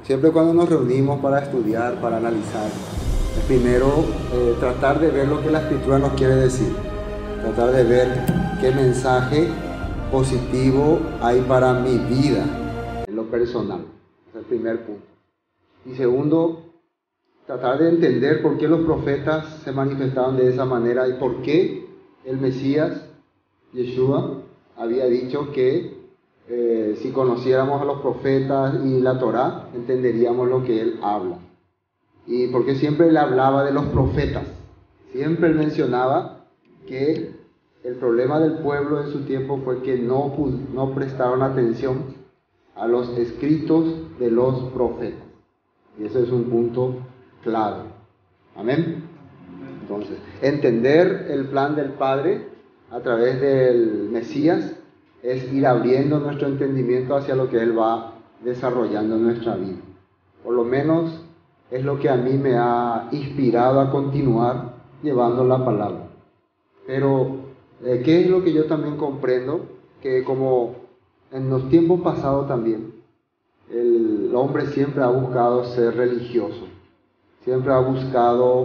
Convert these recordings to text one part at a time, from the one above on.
Siempre cuando nos reunimos para estudiar, para analizar, es primero tratar de ver lo que la Escritura nos quiere decir. Tratar de ver qué mensaje positivo hay para mi vida, en lo personal. Es el primer punto. Y segundo, tratar de entender por qué los profetas se manifestaron de esa manera y por qué el Mesías, Yeshua, había dicho que si conociéramos a los profetas y la Torá, entenderíamos lo que él habla. Y porque siempre él hablaba de los profetas. Siempre él mencionaba que el problema del pueblo en su tiempo fue que no prestaron atención a los escritos de los profetas. Y ese es un punto clave. Amén. Entonces, entender el plan del Padre a través del Mesías es ir abriendo nuestro entendimiento hacia lo que Él va desarrollando en nuestra vida. Por lo menos es lo que a mí me ha inspirado a continuar llevando la palabra. Pero, ¿qué es lo que yo también comprendo? Que como en los tiempos pasados también, el hombre siempre ha buscado ser religioso. Siempre ha buscado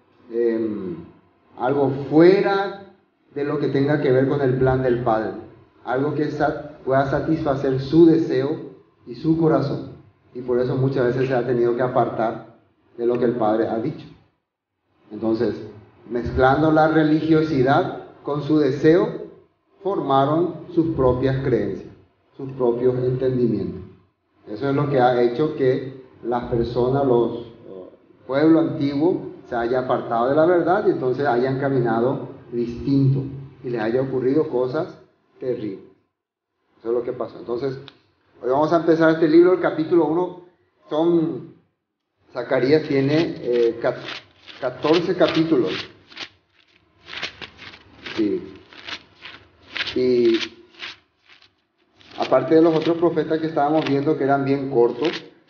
algo fuera de lo que tenga que ver con el plan del Padre. Algo que pueda satisfacer su deseo y su corazón. Y por eso muchas veces se ha tenido que apartar de lo que el Padre ha dicho. Entonces, mezclando la religiosidad con su deseo, formaron sus propias creencias, sus propios entendimientos. Eso es lo que ha hecho que las personas, el pueblo antiguo, se haya apartado de la verdad y entonces hayan caminado distinto y les haya ocurrido cosas terribles. Eso es lo que pasó. Entonces, hoy vamos a empezar este libro, el capítulo 1. Zacarías tiene 14 capítulos. Sí. Y aparte de los otros profetas que estábamos viendo que eran bien cortos,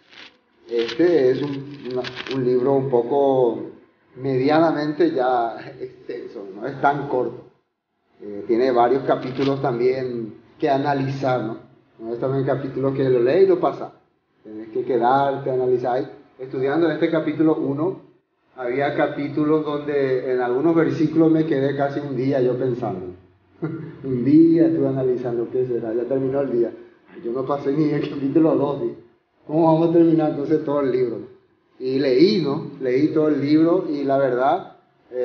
este es un libro un poco medianamente ya extenso, no es tan corto. Tiene varios capítulos también que analizar, ¿no? No es también capítulos que lo lees y lo pasas. Tienes que quedarte, analizar. Estudiando este capítulo 1, había capítulos donde en algunos versículos me quedé casi un día yo pensando. Un día estuve analizando qué será, ya terminó el día. Yo no pasé ni el capítulo 2. ¿Cómo vamos a terminar entonces todo el libro? Y leí todo el libro y la verdad,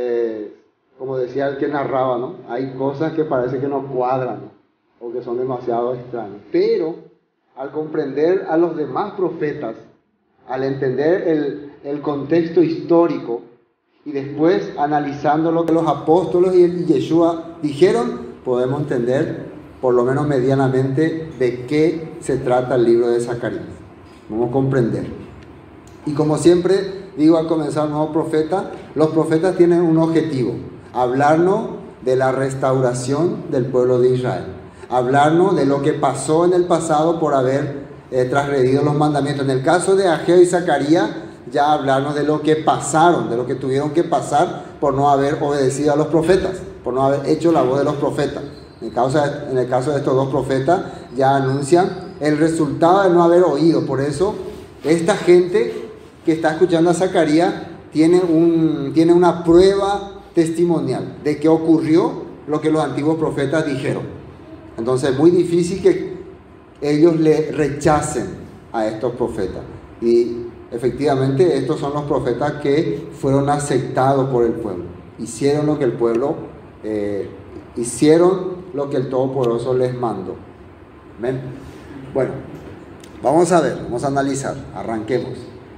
como decía el que narraba, ¿no? Hay cosas que parece que no cuadran, ¿no? O que son demasiado extrañas. Pero al comprender a los demás profetas, al entender el contexto histórico y después analizando lo que los apóstoles y Yeshua dijeron, podemos entender por lo menos medianamente de qué se trata el libro de Zacarías. Vamos a comprender. Y como siempre digo al comenzar un nuevo profeta, los profetas tienen un objetivo: hablarnos de la restauración del pueblo de Israel, hablarnos de lo que pasó en el pasado por haber transgredido los mandamientos. En el caso de Ageo y Zacarías, ya hablarnos de lo que pasaron, de lo que tuvieron que pasar por no haber obedecido a los profetas, por no haber hecho la voz de los profetas. En el caso de estos dos profetas, ya anuncian el resultado de no haber oído. Por eso, esta gente que está escuchando a Zacarías tiene una prueba testimonial de que ocurrió lo que los antiguos profetas dijeron. Entonces es muy difícil que ellos le rechacen a estos profetas. Y efectivamente estos son los profetas que fueron aceptados por el pueblo. Hicieron lo que el pueblo, hicieron lo que el Todopoderoso les mandó. ¿Ven? Bueno, vamos a ver, vamos a analizar, arranquemos.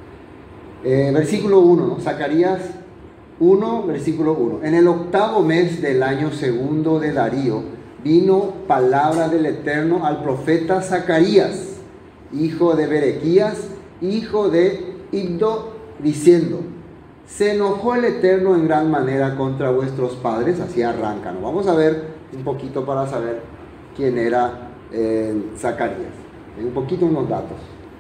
Versículo 1, ¿no? Zacarías 1, versículo 1. En el 8º mes del año segundo de Darío, vino palabra del Eterno al profeta Zacarías, hijo de Berequías, hijo de Iddo, diciendo: se enojó el Eterno en gran manera contra vuestros padres. Así arranca, ¿no? Vamos a ver un poquito para saber quién era Zacarías. Un poquito unos datos.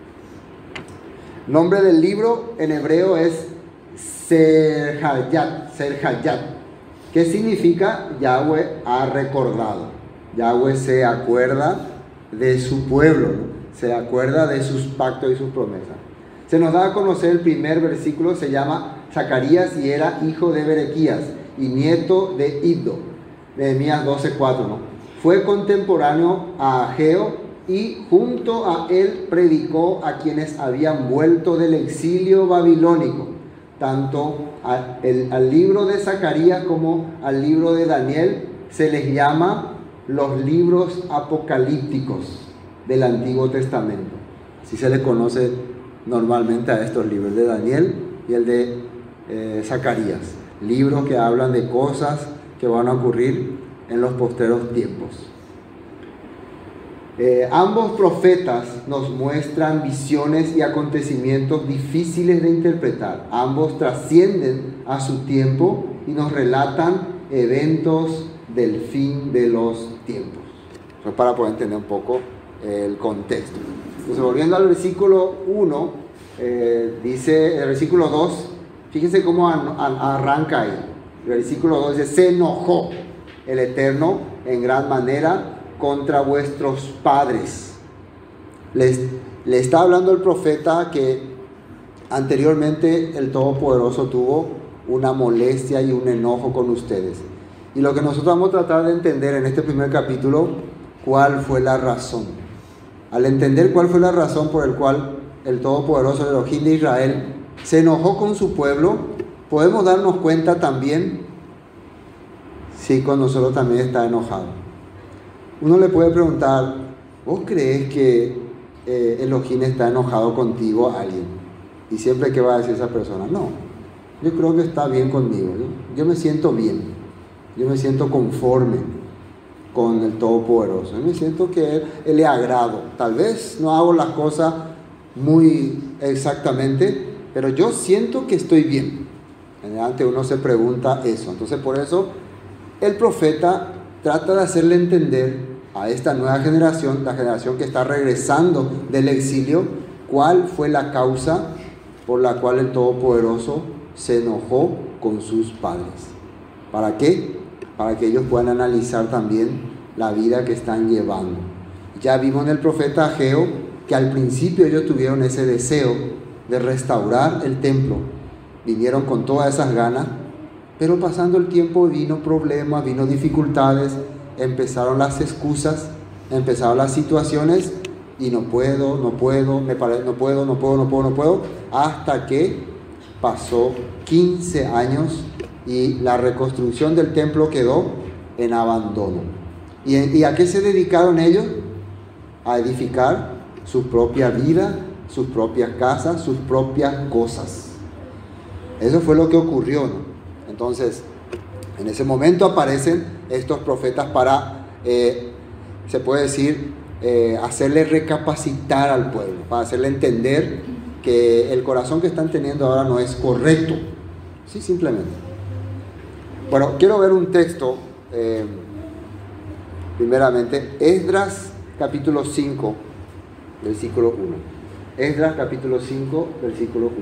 Nombre del libro en hebreo es Serhayat, que significa Yahweh ha recordado. Yahweh se acuerda de su pueblo, ¿no? Se acuerda de sus pactos y sus promesas. Se nos da a conocer el primer versículo, se llama Zacarías y era hijo de Berequías y nieto de Iddo. Nehemías 12:4, ¿no? Fue contemporáneo a Ageo y junto a él predicó a quienes habían vuelto del exilio babilónico, tanto al libro de Zacarías como al libro de Daniel se les llama los libros apocalípticos del Antiguo Testamento. Así se les conoce normalmente a estos libros, de Daniel y el de Zacarías, libros que hablan de cosas que van a ocurrir en los posteros tiempos. Ambos profetas nos muestran visiones y acontecimientos difíciles de interpretar. Ambos trascienden a su tiempo y nos relatan eventos del fin de los tiempos. Eso para poder entender un poco el contexto. Entonces, volviendo al versículo 1, dice el versículo 2, fíjense cómo arranca ahí. El versículo 2 dice: se enojó el Eterno en gran manera contra vuestros padres. Le está hablando el profeta que anteriormente el Todopoderoso tuvo una molestia y un enojo con ustedes. Y lo que nosotros vamos a tratar de entender en este primer capítulo, cuál fue la razón. Al entender cuál fue la razón por la cual el Todopoderoso, el Elohim de Israel, se enojó con su pueblo, podemos darnos cuenta también si con nosotros también está enojado. Uno le puede preguntar: ¿vos crees que Elohim está enojado contigo a alguien? Y siempre, ¿qué va a decir esa persona? No, yo creo que está bien conmigo. Yo me siento bien, yo me siento conforme con el Todopoderoso. Yo me siento que él le agrado. Tal vez no hago las cosas muy exactamente, pero yo siento que estoy bien. Generalmente uno se pregunta eso. Entonces, por eso el profeta trata de hacerle entender a esta nueva generación, la generación que está regresando del exilio, cuál fue la causa por la cual el Todopoderoso se enojó con sus padres. ¿Para qué? Para que ellos puedan analizar también la vida que están llevando. Ya vimos en el profeta Ageo que al principio ellos tuvieron ese deseo de restaurar el templo. Vinieron con todas esas ganas, pero pasando el tiempo vino problemas, vino dificultades, empezaron las excusas, empezaron las situaciones y no puedo, hasta que pasó 15 años y la reconstrucción del templo quedó en abandono. ¿Y a qué se dedicaron ellos? A edificar su propia vida, sus propias casas, sus propias cosas. Eso fue lo que ocurrió, ¿no? Entonces, en ese momento aparecen estos profetas para, se puede decir, hacerle recapacitar al pueblo, para hacerle entender que el corazón que están teniendo ahora no es correcto. Sí, simplemente. Bueno, quiero ver un texto, primeramente, Esdras capítulo 5, versículo 1. Esdras capítulo 5, versículo 1.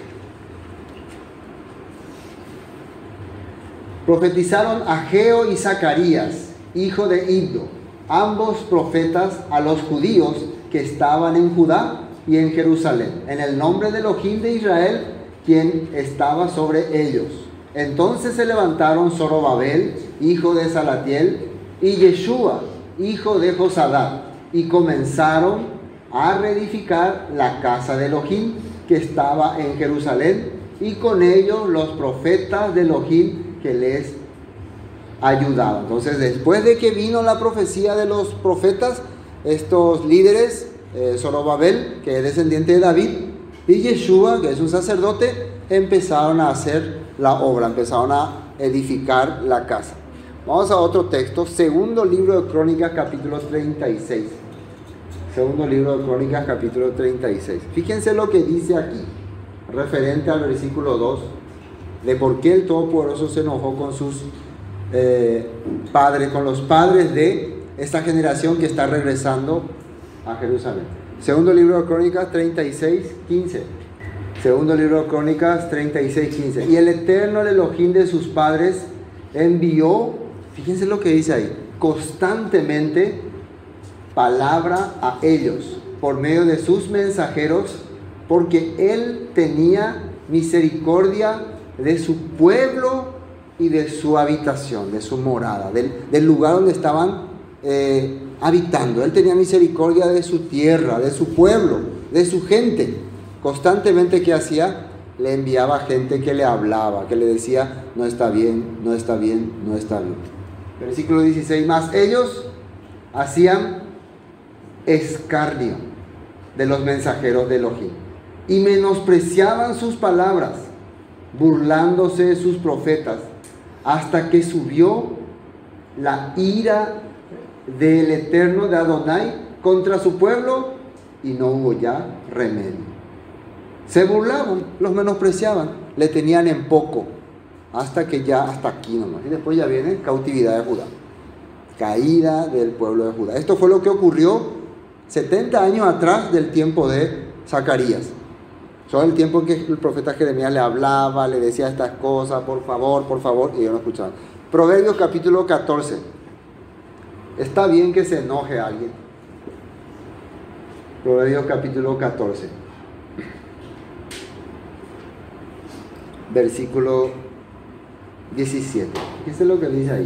Profetizaron Ageo y Zacarías, hijo de Iddo, ambos profetas, a los judíos que estaban en Judá y en Jerusalén, en el nombre del Elohim de Israel, quien estaba sobre ellos. Entonces se levantaron Zorobabel, hijo de Salatiel, y Yeshua, hijo de Josadat, y comenzaron a reedificar la casa de Elohim que estaba en Jerusalén, y con ellos los profetas de Elohim que les ayudaban. Entonces, después de que vino la profecía de los profetas, estos líderes, Zorobabel, que es descendiente de David, y Yeshua, que es un sacerdote, empezaron a hacer la obra, empezaron a edificar la casa. Vamos a otro texto, segundo libro de Crónicas, capítulo 36. Segundo libro de Crónicas, capítulo 36. Fíjense lo que dice aquí, referente al versículo 2, de por qué el Todopoderoso se enojó con sus padres, con los padres de esta generación que está regresando a Jerusalén. Segundo libro de Crónicas 36, 15. Segundo libro de Crónicas 36, 15. Y el Eterno, el Elohim de sus padres, envió, fíjense lo que dice ahí, constantemente palabra a ellos por medio de sus mensajeros porque Él tenía misericordia de su pueblo y de su habitación, de su morada, del lugar donde estaban habitando. Él tenía misericordia de su tierra, de su pueblo, de su gente. Constantemente, ¿qué hacía? Le enviaba gente que le hablaba, que le decía, no está bien, no está bien, no está bien. Versículo 16 más, ellos hacían escarnio de los mensajeros de Elohim y menospreciaban sus palabras, burlándose de sus profetas, hasta que subió la ira del Eterno de Adonai contra su pueblo y no hubo ya remedio. Se burlaban, los menospreciaban, le tenían en poco, hasta aquí nomás. Y después ya viene cautividad de Judá, caída del pueblo de Judá. Esto fue lo que ocurrió 70 años atrás del tiempo de Zacarías. Todo el tiempo que el profeta Jeremías le hablaba, le decía estas cosas, por favor, y ellos no escuchaban. Proverbios capítulo 14. Está bien que se enoje a alguien. Proverbios capítulo 14. Versículo 17. ¿Qué es lo que dice ahí?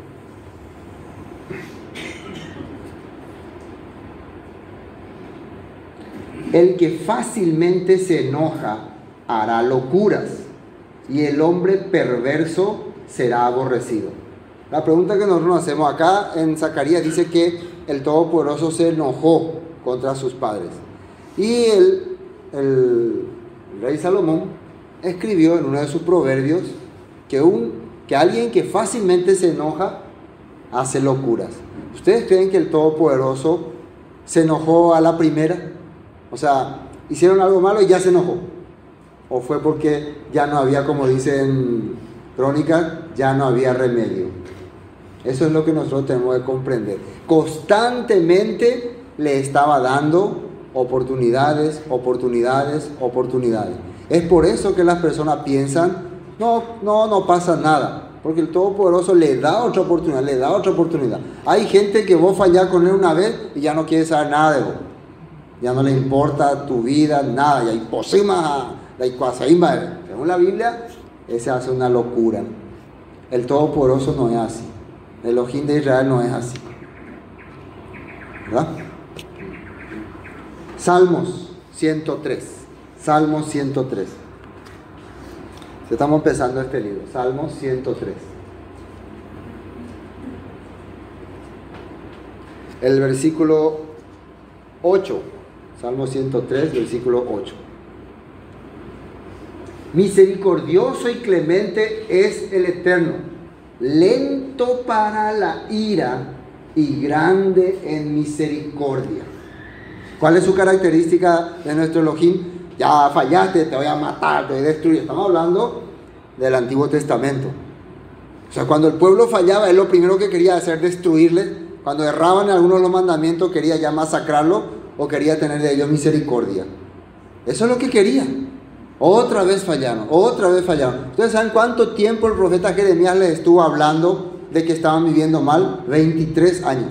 El que fácilmente se enoja hará locuras, y el hombre perverso será aborrecido. La pregunta que nosotros nos hacemos acá en Zacarías dice que el Todopoderoso se enojó contra sus padres. Y el rey Salomón escribió en uno de sus proverbios que alguien que fácilmente se enoja hace locuras. ¿Ustedes creen que el Todopoderoso se enojó a la primera? O sea, hicieron algo malo y ya se enojó. ¿O fue porque ya no había, como dicen Crónicas, ya no había remedio? Eso es lo que nosotros tenemos que comprender. Constantemente le estaba dando oportunidades. Es por eso que las personas piensan, no pasa nada. Porque el Todopoderoso le da otra oportunidad. Hay gente que vos fallás con él una vez y ya no quiere saber nada de vos. Ya no le importa tu vida, nada. Ya imposible, según la Biblia, ese hace una locura. El Todopoderoso no es así. El Elohim de Israel no es así. ¿Verdad? Salmos 103. Salmos 103. Estamos empezando este libro. Salmos 103. El versículo 8. Salmo 103, versículo 8. Misericordioso y clemente es el Eterno, lento para la ira y grande en misericordia. ¿Cuál es su característica de nuestro Elohim? Ya fallaste, te voy a matar, te voy a destruir. Estamos hablando del Antiguo Testamento. O sea, cuando el pueblo fallaba, él lo primero que quería hacer destruirle. Cuando erraban algunos de los mandamientos, quería ya masacrarlo o quería tener de ellos misericordia. Eso es lo que quería. Otra vez fallaron. ¿Ustedes saben cuánto tiempo el profeta Jeremías les estuvo hablando de que estaban viviendo mal? 23 años.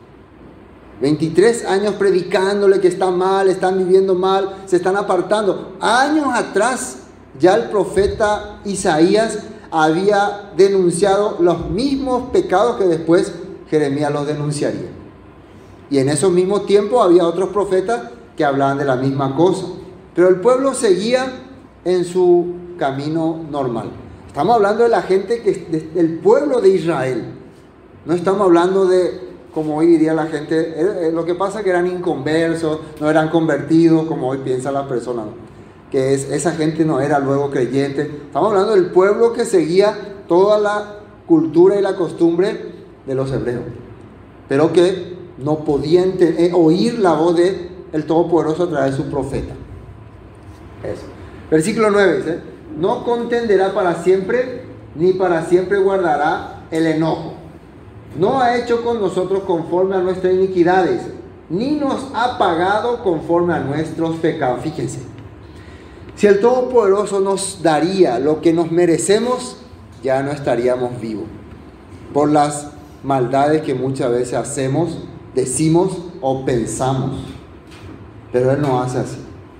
23 años predicándole que está mal, están viviendo mal, se están apartando. Años atrás ya el profeta Isaías había denunciado los mismos pecados que después Jeremías los denunciaría. Y en esos mismos tiempos había otros profetas que hablaban de la misma cosa. Pero el pueblo seguía en su camino normal. Estamos hablando de la gente del pueblo de Israel. No estamos hablando de, como hoy diría la gente, lo que pasa es que eran inconversos, no eran convertidos, como hoy piensa la persona, que esa gente no era luego creyente. Estamos hablando del pueblo que seguía toda la cultura y la costumbre de los hebreos, pero que no podían oír la voz del Todopoderoso a través de su profeta. Eso. Versículo 9 dice: no contenderá para siempre, ni para siempre guardará el enojo. No ha hecho con nosotros conforme a nuestras iniquidades, ni nos ha pagado conforme a nuestros pecados. Fíjense, si el Todopoderoso nos daría lo que nos merecemos, ya no estaríamos vivos, por las maldades que muchas veces hacemos, decimos o pensamos. Pero Él no hace así.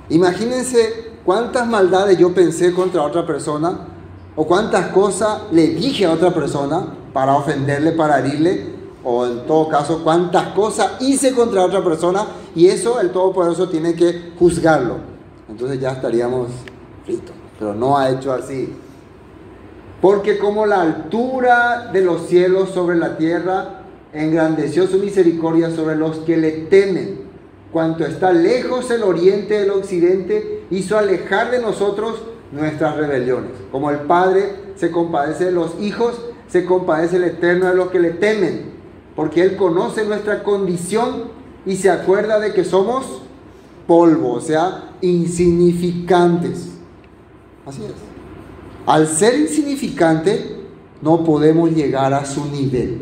Imagínense cuántas maldades yo pensé contra otra persona, o cuántas cosas le dije a otra persona para ofenderle, para herirle, o en todo caso, cuántas cosas hice contra otra persona, y eso el Todopoderoso tiene que juzgarlo. Entonces ya estaríamos fritos, pero no ha hecho así. Porque como la altura de los cielos sobre la tierra, engrandeció su misericordia sobre los que le temen. Cuanto está lejos el oriente del occidente, hizo alejar de nosotros nuestras rebeliones. Como el Padre se compadece de los hijos, se compadece el Eterno de los que le temen, porque Él conoce nuestra condición y se acuerda de que somos polvo, o sea, insignificantes. Así es. Al ser insignificante, no podemos llegar a su nivel.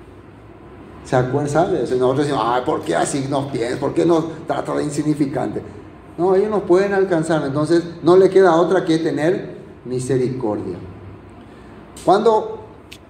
¿Se acuerdan? ¿Sabes? Nosotros decimos, ay, ¿por qué así nos piensan? ¿Por qué nos trata de insignificante? No, ellos no pueden alcanzar. Entonces, no le queda otra que tener misericordia. Cuando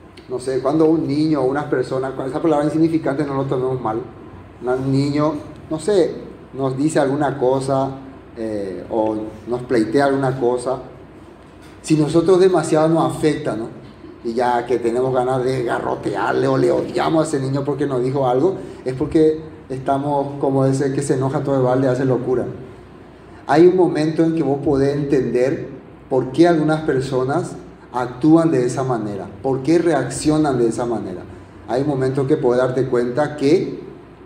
un niño o una persona, con esa palabra insignificante no lo tomemos mal. Un niño, no sé, nos dice alguna cosa o nos pleitea alguna cosa. Si nosotros demasiado nos afecta, ¿no? Y ya que tenemos ganas de garrotearle o le odiamos a ese niño porque nos dijo algo, es porque estamos como ese que se enoja todo el balde, hace locura. Hay un momento en que vos podés entender por qué algunas personas actúan de esa manera, por qué reaccionan de esa manera. Hay un momento que podés darte cuenta que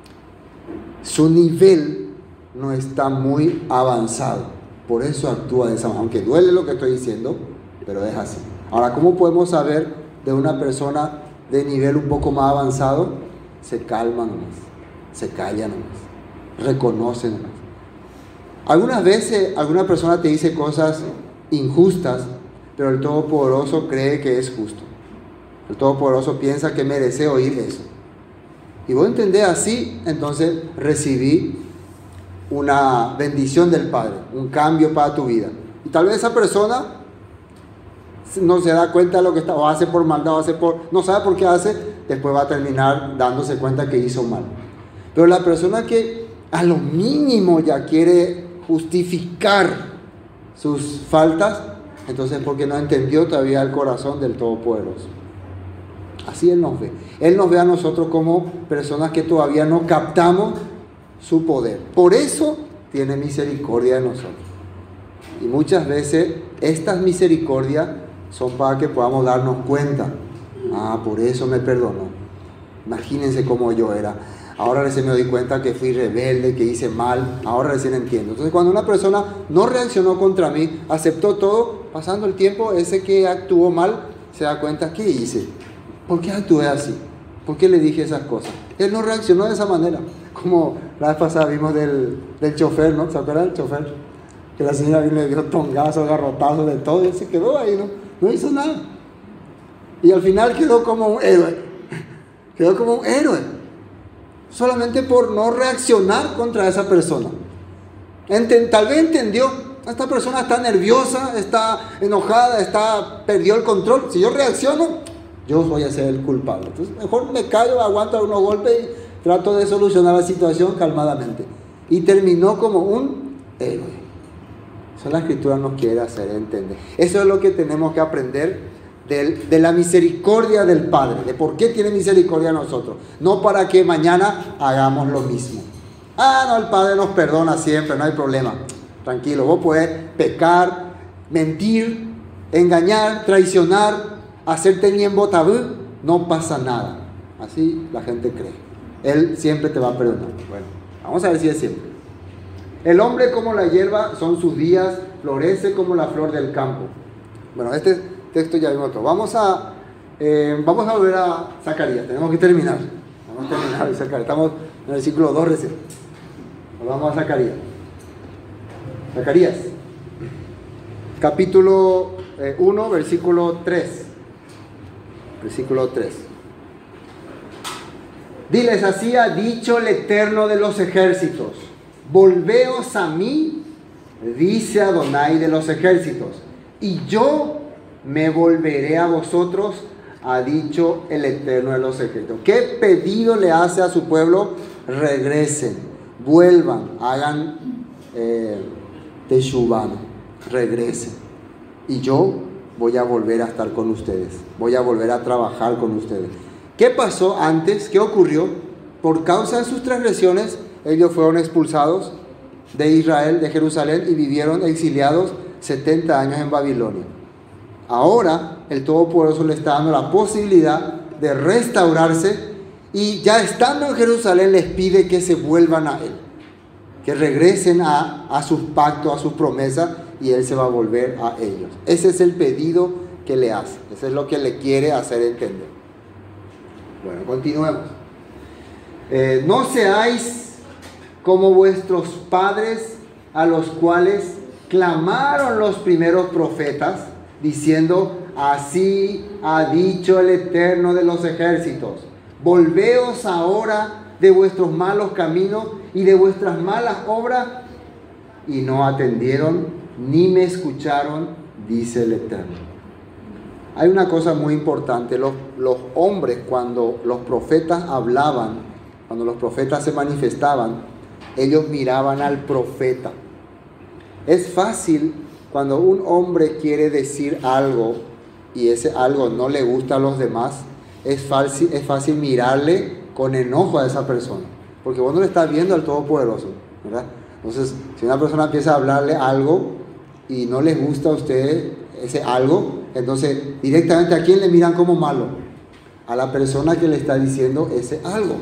su nivel no está muy avanzado, por eso actúa de esa manera, aunque duele lo que estoy diciendo, pero es así. Ahora, ¿cómo podemos saber de una persona de nivel un poco más avanzado? Se calma nomás, se calla nomás, reconoce nomás. Algunas veces alguna persona te dice cosas injustas, pero el Todopoderoso cree que es justo. El Todopoderoso piensa que merece oír eso. Y vos entendés así, entonces recibí una bendición del Padre, un cambio para tu vida. Y tal vez esa persona no se da cuenta de lo que está, o hace por maldad, no sabe por qué hace, después va a terminar dándose cuenta que hizo mal. Pero la persona que a lo mínimo ya quiere justificar sus faltas, entonces porque no entendió todavía el corazón del Todopoderoso. Así Él nos ve. Él nos ve a nosotros como personas que todavía no captamos su poder. Por eso tiene misericordia de nosotros. Y muchas veces estas misericordias son para que podamos darnos cuenta. Ah, por eso me perdonó. Imagínense cómo yo era. Ahora recién me doy cuenta que fui rebelde, que hice mal. Ahora recién entiendo. Entonces, cuando una persona no reaccionó contra mí, aceptó todo, pasando el tiempo, ese que actuó mal se da cuenta, ¿qué hice? ¿Por qué actué así? ¿Por qué le dije esas cosas? Él no reaccionó de esa manera. Como la vez pasada vimos del chofer, ¿no? ¿Se acuerdan del chofer? Que la señora vino y le dio tongazos, garrotazos, de todo, y se quedó ahí, no hizo nada. Y al final quedó como un héroe. Quedó como un héroe. Solamente por no reaccionar contra esa persona. Tal vez entendió, esta persona está nerviosa, está enojada, perdió el control. Si yo reacciono, yo voy a ser el culpable. Entonces mejor me callo, aguanto unos golpes y trato de solucionar la situación calmadamente. Y terminó como un héroe. Eso la Escritura nos quiere hacer entender. Eso es lo que tenemos que aprender de la misericordia del Padre, de por qué tiene misericordia a nosotros. No para que mañana hagamos lo mismo. Ah, no, el Padre nos perdona siempre, no hay problema. Tranquilo, vos podés pecar, mentir, engañar, traicionar, hacerte ñembo tabú, no pasa nada. Así la gente cree. Él siempre te va a perdonar. Bueno, vamos a ver si es siempre. El hombre como la hierba son sus días, florece como la flor del campo. Bueno, este texto ya vimos otro. Vamos a volver a Zacarías, tenemos que terminar. Vamos a terminar Zacarías. Estamos en el versículo 2 recién. Vamos a Zacarías. Zacarías, capítulo 1, versículo 3. Versículo 3. Diles, así ha dicho el Eterno de los ejércitos: volveos a mí, dice Adonai de los ejércitos, y yo me volveré a vosotros, ha dicho el Eterno de los ejércitos. ¿Qué pedido le hace a su pueblo? Regresen, vuelvan, hagan Teshuván, regresen. Y yo voy a volver a estar con ustedes. Voy a volver a trabajar con ustedes. ¿Qué pasó antes? ¿Qué ocurrió? Por causa de sus transgresiones, ellos fueron expulsados de Israel, de Jerusalén, y vivieron exiliados 70 años en Babilonia. Ahora el Todopoderoso le está dando la posibilidad de restaurarse, y ya estando en Jerusalén les pide que se vuelvan a Él, que regresen a sus pactos, a sus promesas, y Él se va a volver a ellos. Ese es el pedido que le hace, ese es lo que le quiere hacer entender. Bueno, continuemos. No seáis como vuestros padres, a los cuales clamaron los primeros profetas, diciendo: así ha dicho el Eterno de los ejércitos, volveos ahora de vuestros malos caminos y de vuestras malas obras. Y no atendieron ni me escucharon, dice el Eterno. Hay una cosa muy importante: los hombres, cuando los profetas hablaban, cuando los profetas se manifestaban, ellos miraban al profeta. Es fácil cuando un hombre quiere decir algo y ese algo no le gusta a los demás, es fácil mirarle con enojo a esa persona, porque vos no le estás viendo al Todopoderoso, ¿verdad? Entonces, si una persona empieza a hablarle algo y no les gusta a usted ese algo, entonces directamente ¿a quién le miran como malo? A la persona que le está diciendo ese algo.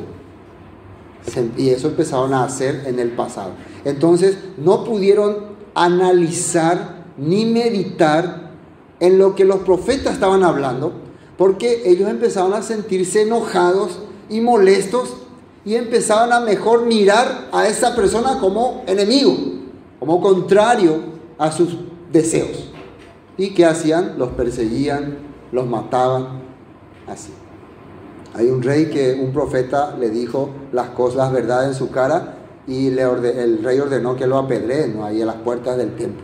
Y eso empezaron a hacer en el pasado. Entonces no pudieron analizar ni meditar en lo que los profetas estaban hablando, porque ellos empezaron a sentirse enojados y molestos, y empezaban a mejor mirar a esa persona como enemigo, como contrario a sus deseos. ¿Y qué hacían? Los perseguían, los mataban, así. Hay un rey que un profeta le dijo las cosas, las verdades en su cara, y el rey ordenó que lo apedreen, ¿no? Ahí a las puertas del templo.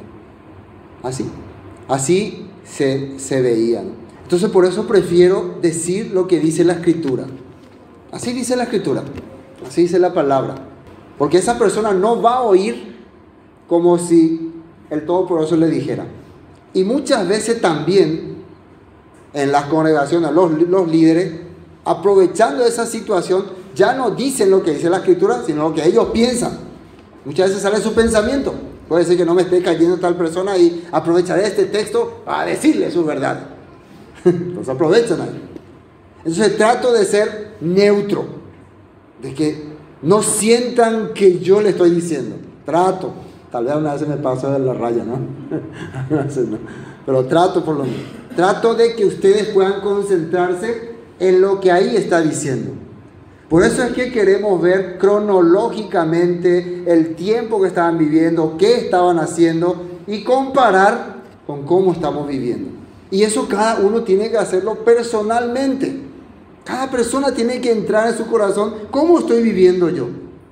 Así se veían. Entonces por eso prefiero decir lo que dice la Escritura. Así dice la Escritura, así dice la palabra. Porque esa persona no va a oír como si el Todopoderoso le dijera. Y muchas veces también en las congregaciones, los líderes, aprovechando esa situación, ya no dicen lo que dice la Escritura, sino lo que ellos piensan. Muchas veces sale su pensamiento. Puede ser que no me esté cayendo tal persona y aprovecharé este texto para decirle su verdad. Entonces aprovechan ahí. Entonces trato de ser neutro, de que no sientan que yo le estoy diciendo. Trato. Tal vez una vez se me pasó de la raya, ¿no? Pero trato por lo menos. Trato de que ustedes puedan concentrarse en lo que ahí está diciendo. Por eso es que queremos ver cronológicamente el tiempo que estaban viviendo, qué estaban haciendo, y comparar con cómo estamos viviendo. Y eso cada uno tiene que hacerlo personalmente. Cada persona tiene que entrar en su corazón, ¿cómo estoy viviendo yo?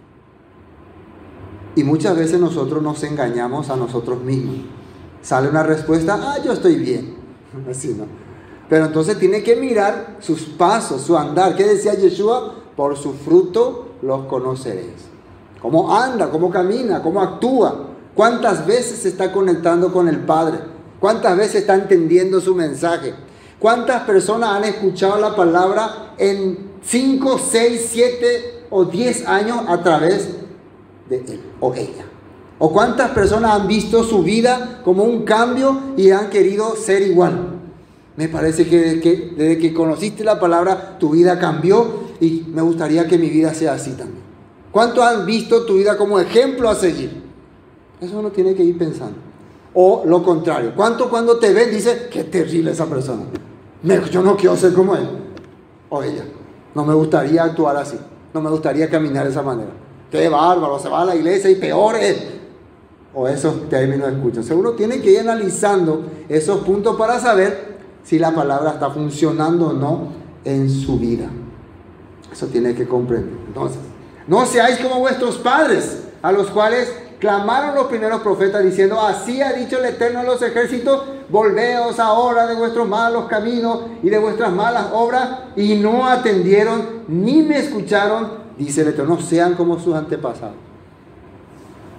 Y muchas veces nosotros nos engañamos a nosotros mismos. Sale una respuesta: yo estoy bien. Así, ¿no? Pero entonces tiene que mirar sus pasos, su andar. ¿Qué decía Yeshua? Por su fruto los conoceréis. Cómo anda, cómo camina, cómo actúa. ¿Cuántas veces se está conectando con el Padre? ¿Cuántas veces está entendiendo su mensaje? ¿Cuántas personas han escuchado la palabra en 5, 6, 7 o 10 años a través de él o ella? ¿O cuántas personas han visto su vida como un cambio y han querido ser igual? Me parece que desde que conociste la palabra, tu vida cambió y me gustaría que mi vida sea así también. ¿Cuántos han visto tu vida como ejemplo a seguir? Eso uno tiene que ir pensando. O lo contrario, ¿cuánto cuando te ven dice: qué terrible esa persona? Yo no quiero ser como él o ella. No me gustaría actuar así. No me gustaría caminar de esa manera. Qué bárbaro, se va a la iglesia y peor es. O esos términos escuchan. Uno tiene que ir analizando esos puntos para saber si la palabra está funcionando o no en su vida. Eso tiene que comprender. Entonces, no seáis como vuestros padres, a los cuales clamaron los primeros profetas diciendo: así ha dicho el Eterno de los ejércitos, volveos ahora de vuestros malos caminos y de vuestras malas obras. Y no atendieron ni me escucharon, dice el Eterno. No sean como sus antepasados.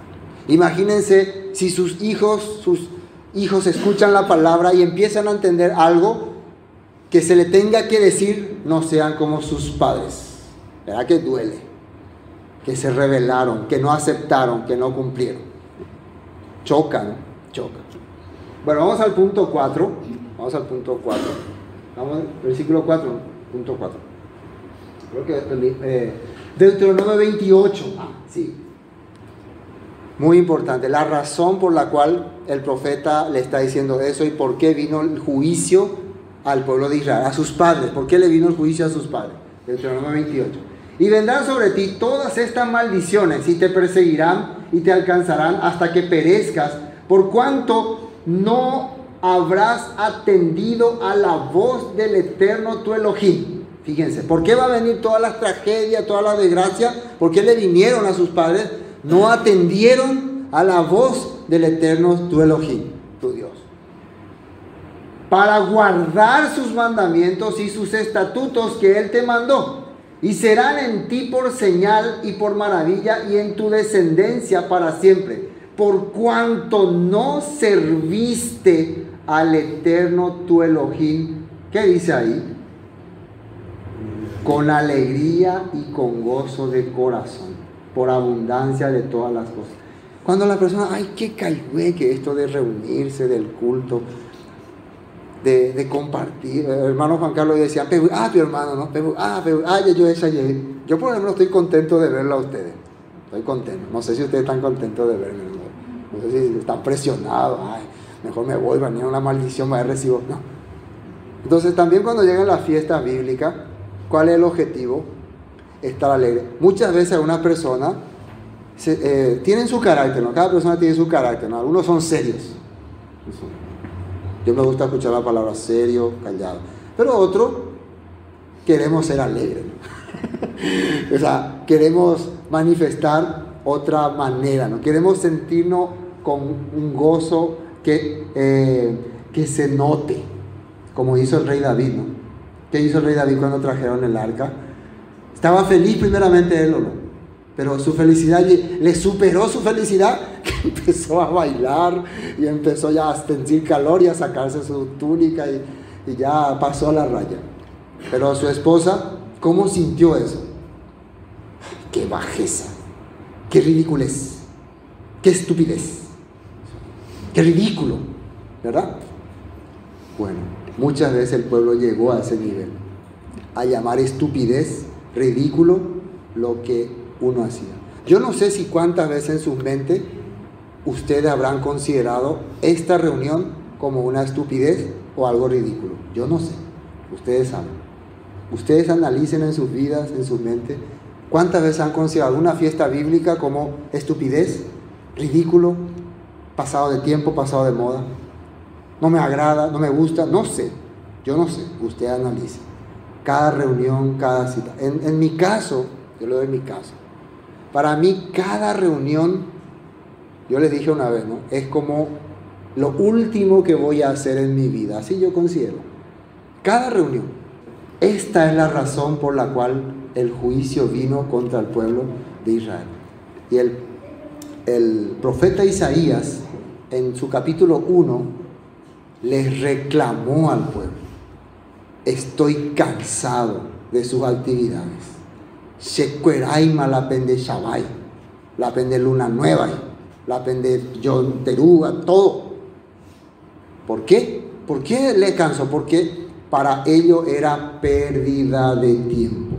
Imagínense si sus hijos escuchan la palabra y empiezan a entender algo que se le tenga que decir, no sean como sus padres. ¿Verdad que duele? Que se rebelaron, que no aceptaron, que no cumplieron. Chocan. Bueno, vamos al punto 4. Vamos, versículo 4, punto 4. Creo que Deuteronomio 28. Sí. Muy importante. La razón por la cual el profeta le está diciendo eso y por qué vino el juicio al pueblo de Israel, a sus padres. ¿Por qué le vino el juicio a sus padres? Deuteronomio 28. Y vendrán sobre ti todas estas maldiciones y te perseguirán y te alcanzarán hasta que perezcas, por cuanto no habrás atendido a la voz del Eterno tu Elohim. Fíjense, ¿por qué va a venir todas las tragedias, toda la desgracia? ¿Por qué le vinieron a sus padres? No atendieron a la voz del Eterno tu Elohim, tu Dios, para guardar sus mandamientos y sus estatutos que Él te mandó. Y serán en ti por señal y por maravilla y en tu descendencia para siempre, por cuanto no serviste al Eterno tu Elohim. ¿Qué dice ahí? Con alegría y con gozo de corazón, por abundancia de todas las cosas. Cuando la persona, ay, qué caigüe que esto de reunirse, del culto, de compartir. El hermano Juan Carlos decía, tu hermano, ¿no? Yo por ejemplo estoy contento de verlo a ustedes. Estoy contento. No sé si ustedes están contentos de verme. No sé si están presionados. Ay, mejor me voy, venir una maldición, me recibo. No. Entonces también cuando llegan las fiestas bíblicas, ¿cuál es el objetivo? Estar alegre. Muchas veces algunas personas tienen su carácter, ¿no? Cada persona tiene su carácter, ¿no? Algunos son serios. Yo me gusta escuchar la palabra serio, callado. Pero otros queremos ser alegres, ¿no? O sea, queremos manifestar otra manera, ¿no? Queremos sentirnos con un gozo que se note, como hizo el rey David, ¿no? ¿Qué hizo el rey David cuando trajeron el arca? Estaba feliz primeramente él, ¿no? Pero su felicidad le superó su felicidad, que empezó a bailar y empezó ya a sentir calor y a sacarse su túnica y ya pasó la raya. Pero su esposa, ¿cómo sintió eso? ¡Qué bajeza! ¡Qué ridiculez! ¡Qué estupidez! ¡Qué ridículo! ¿Verdad? Bueno, muchas veces el pueblo llegó a ese nivel, a llamar estupidez, ridículo, lo que uno hacía. Yo no sé si cuántas veces en su mente ustedes habrán considerado esta reunión como una estupidez o algo ridículo. Yo no sé. Ustedes saben. Ustedes analicen en sus vidas, en su mente, cuántas veces han considerado una fiesta bíblica como estupidez, ridículo, pasado de tiempo, pasado de moda. No me agrada, no me gusta, no sé. Yo no sé. Usted analice. Cada reunión, cada cita. En mi caso, yo le doy mi caso. Para mí, cada reunión, yo les dije una vez, ¿no? Es como lo último que voy a hacer en mi vida. Así yo considero. Cada reunión. Esta es la razón por la cual el juicio vino contra el pueblo de Israel. Y el profeta Isaías, en su capítulo 1, les reclamó al pueblo: estoy cansado de sus actividades. Shekueraima la pende Shabai, la pende Luna Nueva, la pende Yom Teruga, todo. ¿Por qué? ¿Por qué le cansó? Porque para ellos era pérdida de tiempo.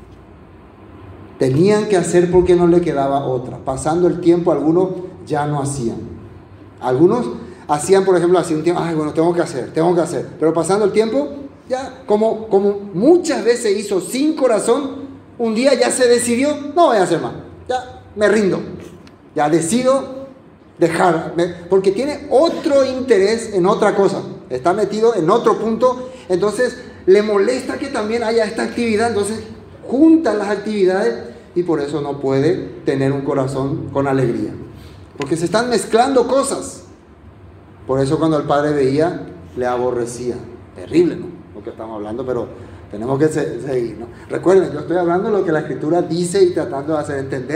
Tenían que hacer porque no le quedaba otra. Pasando el tiempo, algunos ya no hacían. Algunos hacían, por ejemplo, hacía un tiempo, ay, bueno, tengo que hacer. Pero pasando el tiempo, ya como muchas veces hizo sin corazón, un día ya se decidió, no voy a hacer más, ya me rindo, ya decido dejar, porque tiene otro interés en otra cosa, está metido en otro punto, entonces le molesta que también haya esta actividad, entonces juntan las actividades y por eso no puede tener un corazón con alegría, porque se están mezclando cosas. Por eso cuando el padre veía, le aborrecía. Terrible, ¿no? Lo que estamos hablando, pero tenemos que seguir, ¿no? Recuerden, yo estoy hablando de lo que la Escritura dice y tratando de hacer entender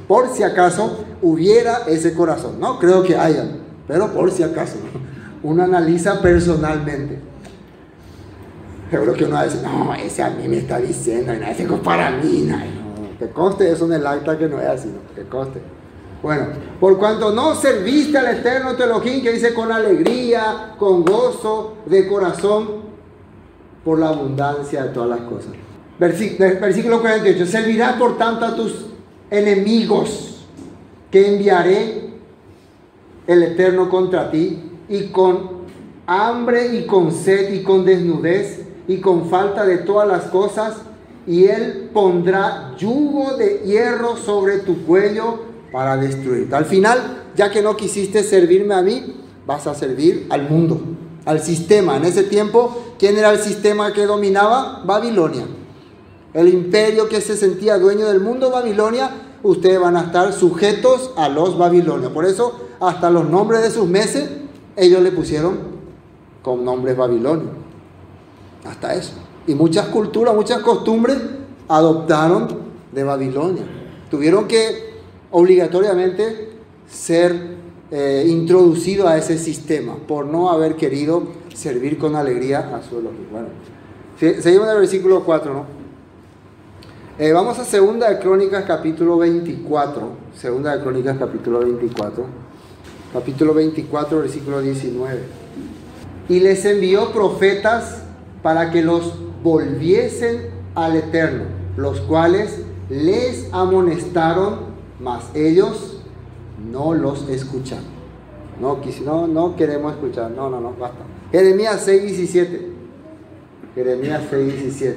Por si acaso hubiera ese corazón. No creo que haya, pero por si acaso. Uno analiza personalmente. Seguro que uno va a decir, no, ese a mí me está diciendo, y no, ese es para mí. No, que conste eso en el acta que no es así, no, que conste. Bueno, por cuanto no serviste al Eterno tu Elohim, que dice con alegría, con gozo de corazón, por la abundancia de todas las cosas. Versículo 48, servirás por tanto a tus enemigos, que enviaré el Eterno contra ti, y con hambre y con sed y con desnudez y con falta de todas las cosas, y Él pondrá yugo de hierro sobre tu cuello para destruirte. Al final, ya que no quisiste servirme a mí, vas a servir al mundo, al sistema. En ese tiempo, ¿quién era el sistema que dominaba? Babilonia. El imperio que se sentía dueño del mundo, Babilonia. Ustedes van a estar sujetos a los babilonios. Por eso, hasta los nombres de sus meses, ellos le pusieron con nombres babilonios. Hasta eso. Y muchas culturas, muchas costumbres adoptaron de Babilonia. Tuvieron que obligatoriamente ser introducidos a ese sistema por no haber querido servir con alegría a su Elohim. Bueno, seguimos en el versículo 4, ¿no? Vamos a 2 de Crónicas capítulo 24. 2 de Crónicas capítulo 24. Capítulo 24, versículo 19. Y les envió profetas para que los volviesen al Eterno, los cuales les amonestaron, mas ellos no los escucharon. No queremos escuchar. No, basta. Jeremías 6:17. Jeremías 6:17.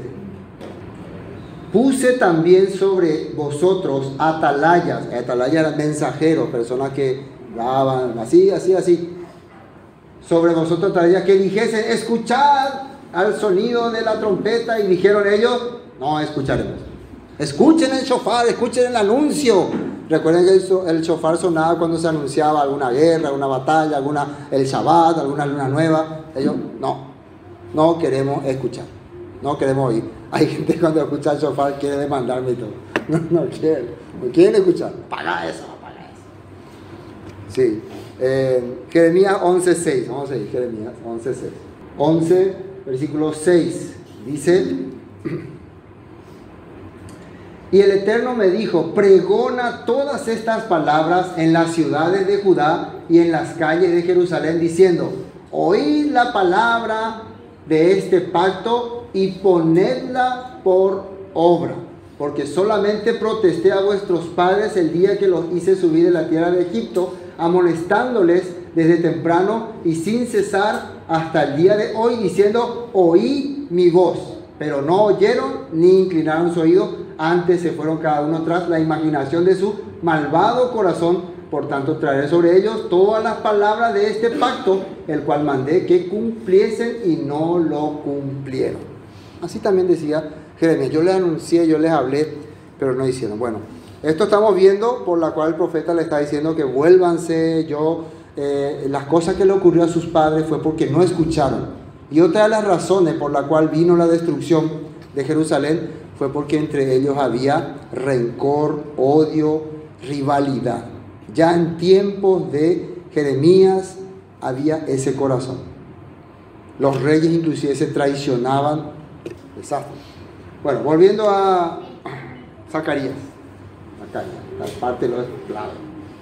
Puse también sobre vosotros atalayas. Atalayas eran mensajeros, personas que daban así. Sobre vosotros atalayas que dijesen, escuchad al sonido de la trompeta, y dijeron ellos, no escucharemos. Escuchen el shofar, escuchen el anuncio. Recuerden que el shofar sonaba cuando se anunciaba alguna guerra, alguna batalla, el Shabbat, alguna luna nueva. Ellos, no queremos escuchar, no queremos oír. Hay gente cuando escucha el shofar quiere demandarme y todo. No quieren escuchar. Paga eso. Sí. Jeremías 11:6. Vamos a ir, Jeremías 11:6. 11, versículo 6. Dice: y el Eterno me dijo, pregona todas estas palabras en las ciudades de Judá y en las calles de Jerusalén, diciendo, oíd la palabra de este pacto y ponedla por obra, porque solamente protesté a vuestros padres el día que los hice subir de la tierra de Egipto, amonestándoles desde temprano y sin cesar hasta el día de hoy, diciendo, oí mi voz, pero no oyeron ni inclinaron su oído, antes se fueron cada uno tras la imaginación de su malvado corazón. Por tanto, traeré sobre ellos todas las palabras de este pacto, el cual mandé que cumpliesen y no lo cumplieron. Así también decía Jeremías, yo les anuncié, yo les hablé, pero no hicieron. Bueno, esto estamos viendo por la cual el profeta le está diciendo que vuélvanse. Las cosas que le ocurrió a sus padres fue porque no escucharon. Y otra de las razones por la cual vino la destrucción de Jerusalén fue porque entre ellos había rencor, odio, rivalidad. Ya en tiempos de Jeremías había ese corazón. Los reyes inclusive se traicionaban. Desastre. Bueno, volviendo a Zacarías. La parte de los esclavos.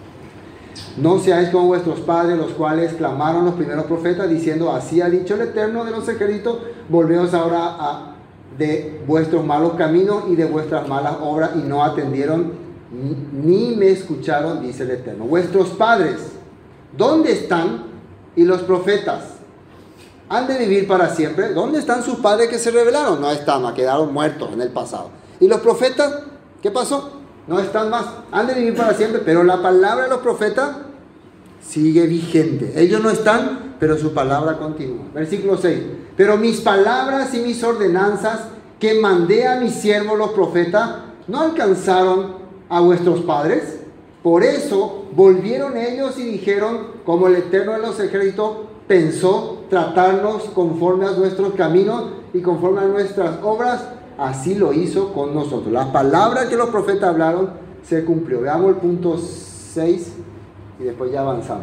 No seáis como vuestros padres, los cuales clamaron los primeros profetas, diciendo, así ha dicho el Eterno de los ejércitos, volveos ahora de vuestros malos caminos y de vuestras malas obras, y no atendieron ni me escucharon, dice el Eterno. Vuestros padres, ¿dónde están? Y los profetas, ¿han de vivir para siempre? ¿Dónde están sus padres que se rebelaron? No están, quedaron muertos en el pasado. ¿Y los profetas? ¿Qué pasó? No están más, han de vivir para siempre, pero la palabra de los profetas sigue vigente. Ellos no están, pero su palabra continúa. Versículo 6. Pero mis palabras y mis ordenanzas que mandé a mis siervos los profetas no alcanzaron a vuestros padres. Por eso volvieron ellos y dijeron, como el Eterno de los ejércitos pensó tratarnos conforme a nuestros caminos y conforme a nuestras obras, así lo hizo con nosotros. Las palabras que los profetas hablaron se cumplió. Veamos el punto 6 y después ya avanzamos.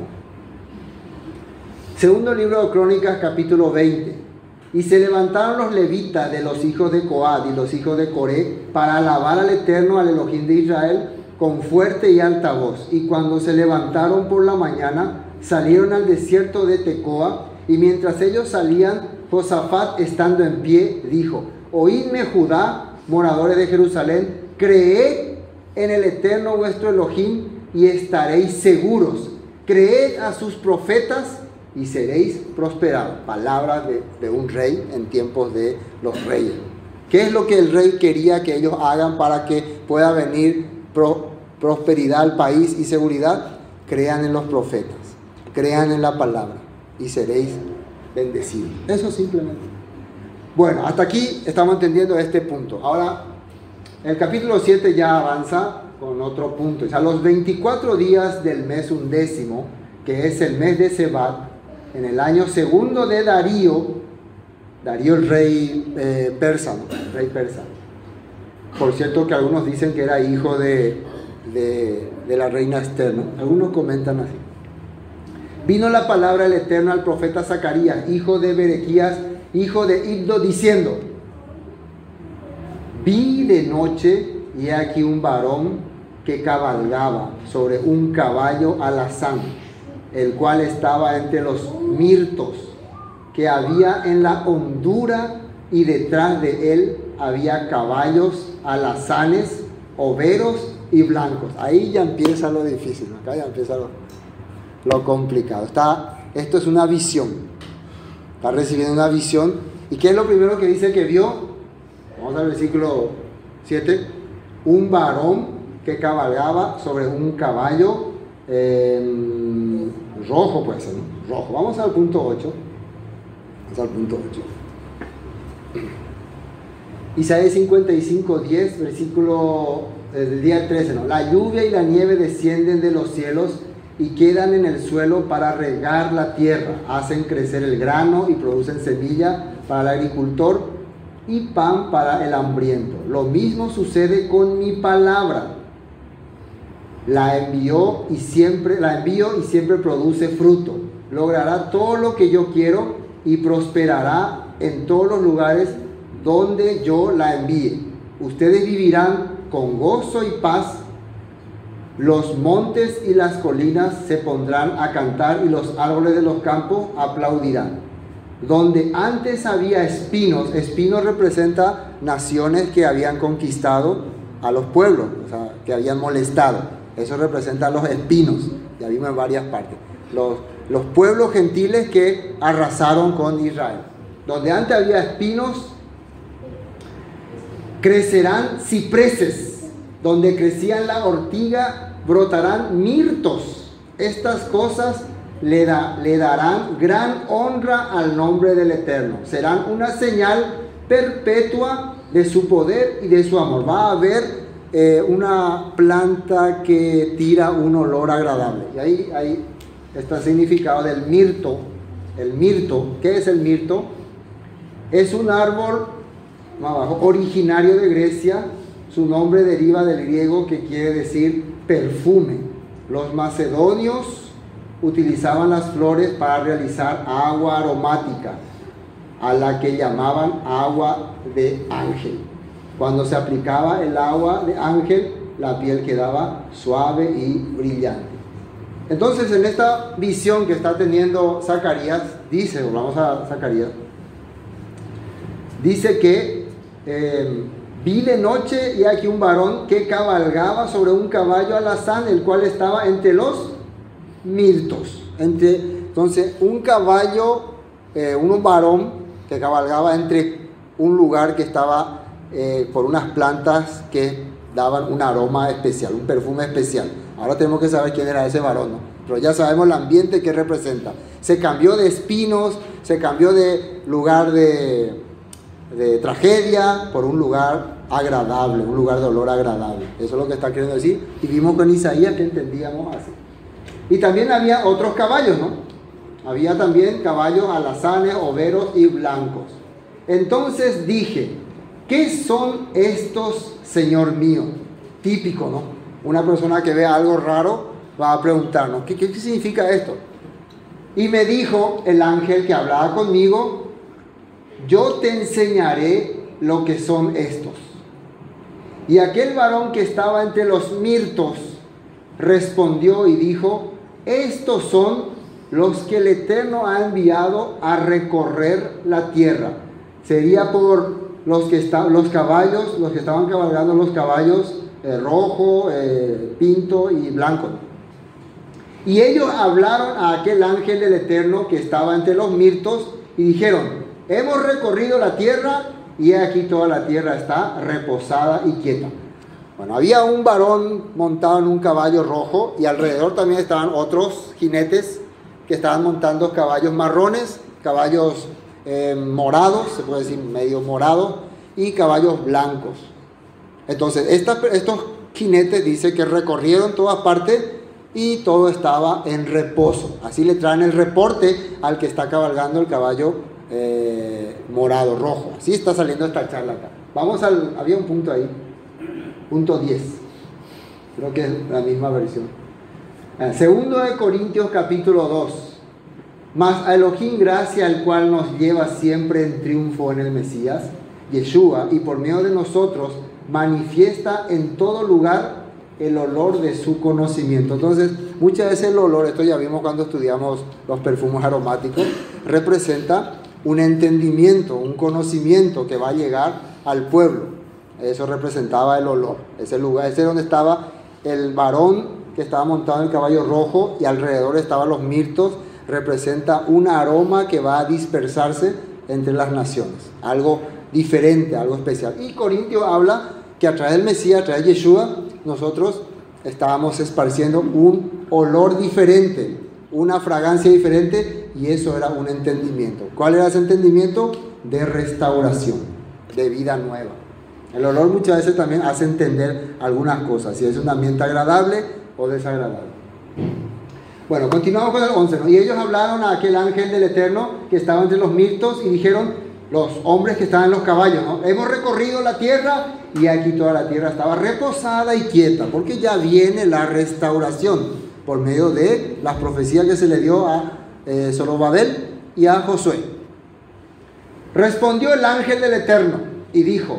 Segundo libro de Crónicas, capítulo 20. Y se levantaron los levitas de los hijos de Coat y los hijos de Coré para alabar al Eterno, al Elohim de Israel, con fuerte y alta voz. Y cuando se levantaron por la mañana, salieron al desierto de Tecoa, y mientras ellos salían, Josafat, estando en pie, dijo: Oídme, Judá, moradores de Jerusalén, creed en el Eterno vuestro Elohim y estaréis seguros. Creed a sus profetas y seréis prosperados. Palabras de un rey en tiempos de los reyes. ¿Qué es lo que el rey quería que ellos hagan para que pueda venir prosperidad al país y seguridad? Crean en los profetas, crean en la palabra y seréis bendecidos. Eso simplemente. Bueno, hasta aquí estamos entendiendo este punto. Ahora, el capítulo 7 ya avanza con otro punto. A los 24 días del mes 11, que es el mes de Sebat, en el año segundo de Darío el rey persa, ¿no? El rey persa. Por cierto que algunos dicen que era hijo de la reina Esther, ¿no? Algunos comentan así. Vino la palabra del Eterno al profeta Zacarías, hijo de Berequías, hijo de Iddo, diciendo: Vi de noche, y he aquí un varón que cabalgaba sobre un caballo alazán, el cual estaba entre los mirtos que había en la hondura, y detrás de él había caballos alazanes, overos y blancos. Ahí ya empieza lo difícil, ¿no? Acá ya empieza lo complicado. Esto es una visión. Está recibiendo una visión. ¿Y qué es lo primero que dice que vio? Vamos al versículo 7. Un varón que cabalgaba sobre un caballo rojo, puede ser, ¿no? Rojo. Vamos al punto 8. Vamos al punto 8. Isaías 55, 10, versículo del día 13, ¿no? La lluvia y la nieve descienden de los cielos y quedan en el suelo para regar la tierra. Hacen crecer el grano y producen semilla para el agricultor y pan para el hambriento. Lo mismo sucede con mi palabra. La envío y siempre produce fruto. Logrará todo lo que yo quiero y prosperará en todos los lugares donde yo la envíe. Ustedes vivirán con gozo y paz. Los montes y las colinas se pondrán a cantar y los árboles de los campos aplaudirán. Donde antes había espinos representa naciones que habían conquistado a los pueblos, o sea, que habían molestado. Eso representa a los espinos, ya vimos en varias partes. Los pueblos gentiles que arrasaron con Israel. Donde antes había espinos, crecerán cipreses. Donde crecían la ortiga, brotarán mirtos. Estas cosas le darán gran honra al nombre del Eterno. Serán una señal perpetua de su poder y de su amor. Va a haber una planta que tira un olor agradable. Y ahí está el significado del mirto. El mirto, ¿qué es el mirto? Es un árbol más abajo, originario de Grecia. Su nombre deriva del griego que quiere decir perfume. Los macedonios utilizaban las flores para realizar agua aromática, a la que llamaban agua de ángel. Cuando se aplicaba el agua de ángel, la piel quedaba suave y brillante. Entonces, en esta visión que está teniendo Zacarías, dice, volvamos a Zacarías, dice que vi de noche y aquí un varón que cabalgaba sobre un caballo alazán, el cual estaba entre los mirtos. Entonces, un caballo, un varón que cabalgaba entre un lugar que estaba por unas plantas que daban un aroma especial, un perfume especial. Ahora tenemos que saber quién era ese varón, ¿no? Pero ya sabemos el ambiente que representa. Se cambió de espinos, se cambió de lugar de tragedia por un lugar agradable, un lugar de olor agradable. Eso es lo que está queriendo decir. Y vimos con Isaías que entendíamos así. Y también había otros caballos, ¿no? Había también caballos alazanes, overos y blancos. Entonces dije: ¿qué son estos, Señor mío? Típico, ¿no? Una persona que vea algo raro va a preguntarnos, ¿qué significa esto? Y me dijo el ángel que hablaba conmigo, yo te enseñaré lo que son estos. Y aquel varón que estaba entre los mirtos respondió y dijo, estos son los que el Eterno ha enviado a recorrer la tierra. Sería por los caballos, los que estaban cabalgando los caballos rojo, pinto y blanco. Y ellos hablaron a aquel ángel del Eterno que estaba entre los mirtos y dijeron, hemos recorrido la tierra y aquí toda la tierra está reposada y quieta. Bueno, había un varón montado en un caballo rojo y alrededor también estaban otros jinetes que estaban montando caballos marrones, caballos morados, se puede decir medio morado, y caballos blancos. Entonces, estos jinetes dice que recorrieron todas partes y todo estaba en reposo. Así le traen el reporte al que está cabalgando el caballo morado, rojo. Así está saliendo esta charla acá. Había un punto ahí, punto 10. Creo que es la misma versión. Segundo de Corintios capítulo 2. Mas a Elohim gracia, el cual nos lleva siempre en triunfo en el Mesías, Yeshua, y por medio de nosotros manifiesta en todo lugar el olor de su conocimiento. Entonces, muchas veces el olor, esto ya vimos cuando estudiamos los perfumes aromáticos, representa un entendimiento, un conocimiento que va a llegar al pueblo. Eso representaba el olor. Ese lugar, ese es donde estaba el varón que estaba montado en el caballo rojo y alrededor estaban los mirtos. Representa un aroma que va a dispersarse entre las naciones. Algo diferente, algo especial. Y Corintio habla que a través del Mesías, a través de Yeshua, nosotros estábamos esparciendo un olor diferente, una fragancia diferente, y eso era un entendimiento. ¿Cuál era ese entendimiento? De restauración, de vida nueva. El olor muchas veces también hace entender algunas cosas, si es un ambiente agradable o desagradable. Bueno, continuamos con el 11, ¿no? Y ellos hablaron a aquel ángel del Eterno que estaba entre los mirtos y dijeron, los hombres que estaban en los caballos, ¿no? Hemos recorrido la tierra y aquí toda la tierra estaba reposada y quieta, porque ya viene la restauración por medio de las profecías que se le dio a Zorobabel y a Josué. Respondió el ángel del Eterno y dijo,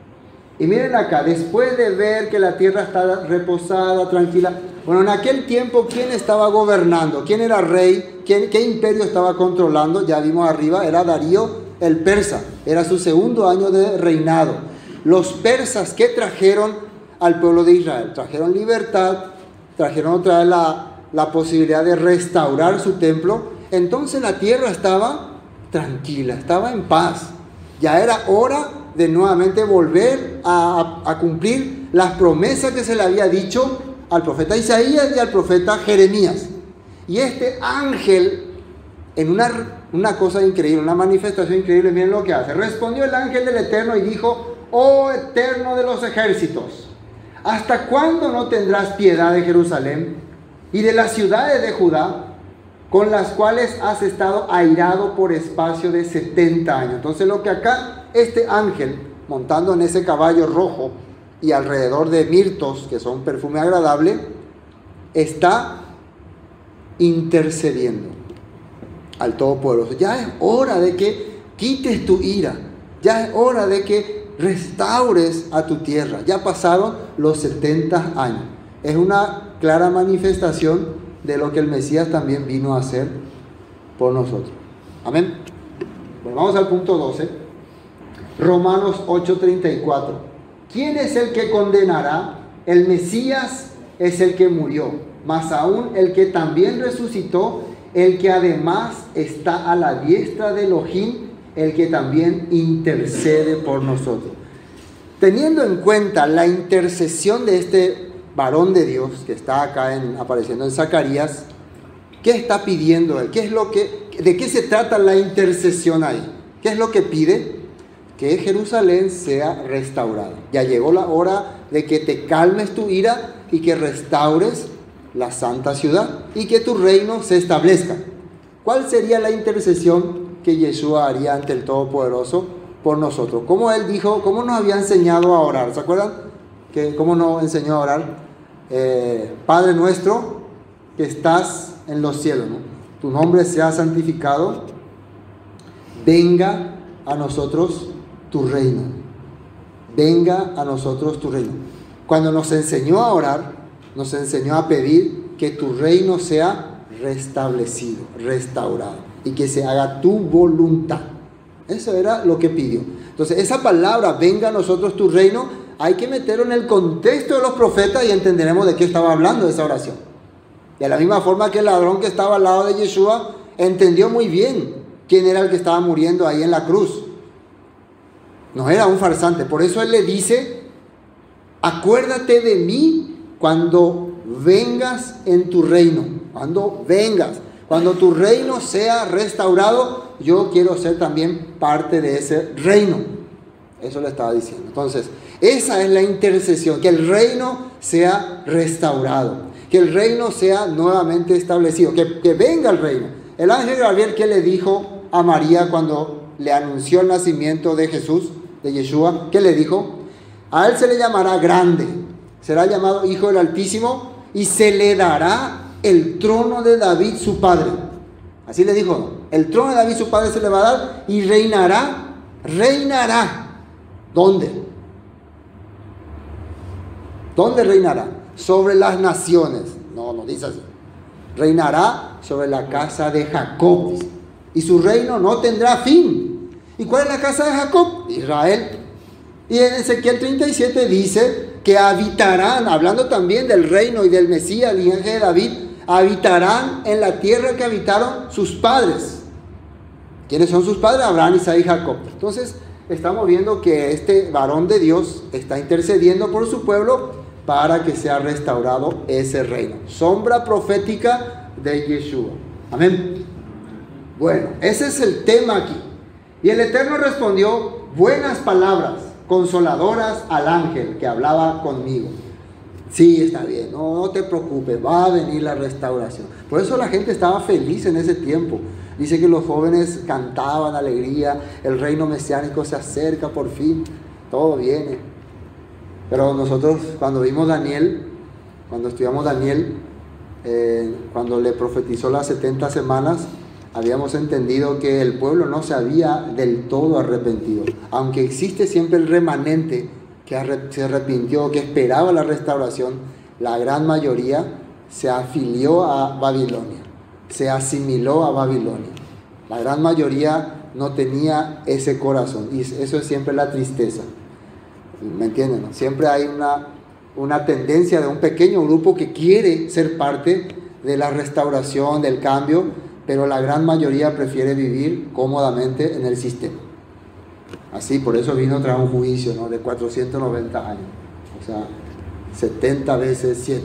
y miren acá, después de ver que la tierra está reposada, tranquila, bueno, en aquel tiempo, ¿quién estaba gobernando? ¿Quién era rey? ¿Qué imperio estaba controlando? Ya vimos arriba, era Darío el persa, era su segundo año de reinado. Los persas, ¿qué trajeron al pueblo de Israel? Trajeron libertad, trajeron otra vez la posibilidad de restaurar su templo. Entonces la tierra estaba tranquila, estaba en paz. Ya era hora de nuevamente volver a cumplir las promesas que se le había dicho al profeta Isaías y al profeta Jeremías. Y este ángel, en una cosa increíble, una manifestación increíble, miren lo que hace. Respondió el ángel del Eterno y dijo, oh Eterno de los ejércitos, ¿hasta cuándo no tendrás piedad de Jerusalén y de las ciudades de Judá, con las cuales has estado airado por espacio de 70 años? Entonces lo que acá este ángel, montando en ese caballo rojo y alrededor de mirtos, que son perfume agradable, está intercediendo al Todopoderoso. Ya es hora de que quites tu ira, ya es hora de que restaures a tu tierra. Ya pasaron los 70 años. Es una clara manifestación de lo que el Mesías también vino a hacer por nosotros. Amén. Bueno, vamos al punto 12. Romanos 8:34. ¿Quién es el que condenará? El Mesías es el que murió, más aún el que también resucitó, el que además está a la diestra de Elohim, el que también intercede por nosotros. Teniendo en cuenta la intercesión de este varón de Dios que está acá apareciendo en Zacarías, ¿qué está pidiendo él? ¿De qué se trata la intercesión ahí? ¿Qué es lo que pide? Que Jerusalén sea restaurada. Ya llegó la hora de que te calmes tu ira y que restaures la santa ciudad y que tu reino se establezca. ¿Cuál sería la intercesión que Yeshua haría ante el Todopoderoso por nosotros? Como él dijo, cómo nos había enseñado a orar. ¿Se acuerdan? ¿Cómo nos enseñó a orar? Padre nuestro que estás en los cielos, ¿no? Tu nombre sea santificado, venga a nosotros tu reino, venga a nosotros tu reino. Cuando nos enseñó a orar, nos enseñó a pedir que tu reino sea restablecido, restaurado, y que se haga tu voluntad. Eso era lo que pidió. Entonces, esa palabra, venga a nosotros tu reino, hay que meterlo en el contexto de los profetas y entenderemos de qué estaba hablando esa oración. De la misma forma que el ladrón que estaba al lado de Yeshua entendió muy bien quién era el que estaba muriendo ahí en la cruz. No era un farsante. Por eso él le dice, acuérdate de mí cuando vengas en tu reino. Cuando vengas. Cuando tu reino sea restaurado, yo quiero ser también parte de ese reino. Eso le estaba diciendo. Entonces, esa es la intercesión, que el reino sea restaurado, que el reino sea nuevamente establecido, que venga el reino. El ángel Gabriel, ¿qué le dijo a María cuando le anunció el nacimiento de Jesús, de Yeshua? ¿Qué le dijo? A él se le llamará grande, será llamado Hijo del Altísimo, y se le dará el trono de David su padre. Así le dijo, ¿no? El trono de David su padre se le va a dar y reinará. ¿Dónde? ¿Dónde reinará? Sobre las naciones. No dice así. Reinará sobre la casa de Jacob. Y su reino no tendrá fin. ¿Y cuál es la casa de Jacob? Israel. Y en Ezequiel 37 dice que habitarán, hablando también del reino y del Mesías, el linaje de David, habitarán en la tierra que habitaron sus padres. ¿Quiénes son sus padres? Abraham, Isaac y Jacob. Entonces, estamos viendo que este varón de Dios está intercediendo por su pueblo para que sea restaurado ese reino. Sombra profética de Yeshua. Amén. Bueno, ese es el tema aquí. Y el Eterno respondió buenas palabras consoladoras al ángel que hablaba conmigo. Sí, está bien, no te preocupes, va a venir la restauración. Por eso la gente estaba feliz en ese tiempo. Dice que los jóvenes cantaban alegría, el reino mesiánico se acerca por fin, todo viene. Pero nosotros cuando vimos Daniel, cuando estudiamos Daniel, cuando le profetizó las 70 semanas, habíamos entendido que el pueblo no se había del todo arrepentido. Aunque existe siempre el remanente que se arrepintió, que esperaba la restauración, la gran mayoría se afilió a Babilonia, se asimiló a Babilonia. La gran mayoría no tenía ese corazón, y eso es siempre la tristeza. ¿Me entienden? ¿No? Siempre hay una tendencia de un pequeño grupo que quiere ser parte de la restauración, del cambio, pero la gran mayoría prefiere vivir cómodamente en el sistema. Así, por eso vino tras un juicio, ¿no?, de 490 años, o sea, 70 veces 7.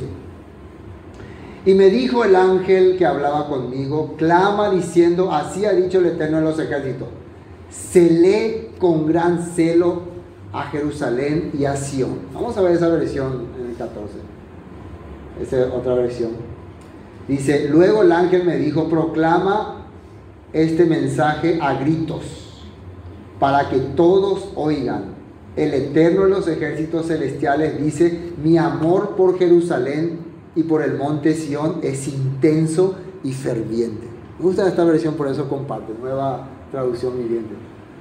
Y me dijo el ángel que hablaba conmigo, clama diciendo, así ha dicho el Eterno de los ejércitos, celé con gran celo a Jerusalén y a Sión. Vamos a ver esa versión en el 14, esa es otra versión. Dice, luego el ángel me dijo, proclama este mensaje a gritos, para que todos oigan. El Eterno de los ejércitos celestiales dice, mi amor por Jerusalén y por el monte Sión es intenso y ferviente. Me gusta esta versión, por eso comparte, nueva traducción viviente.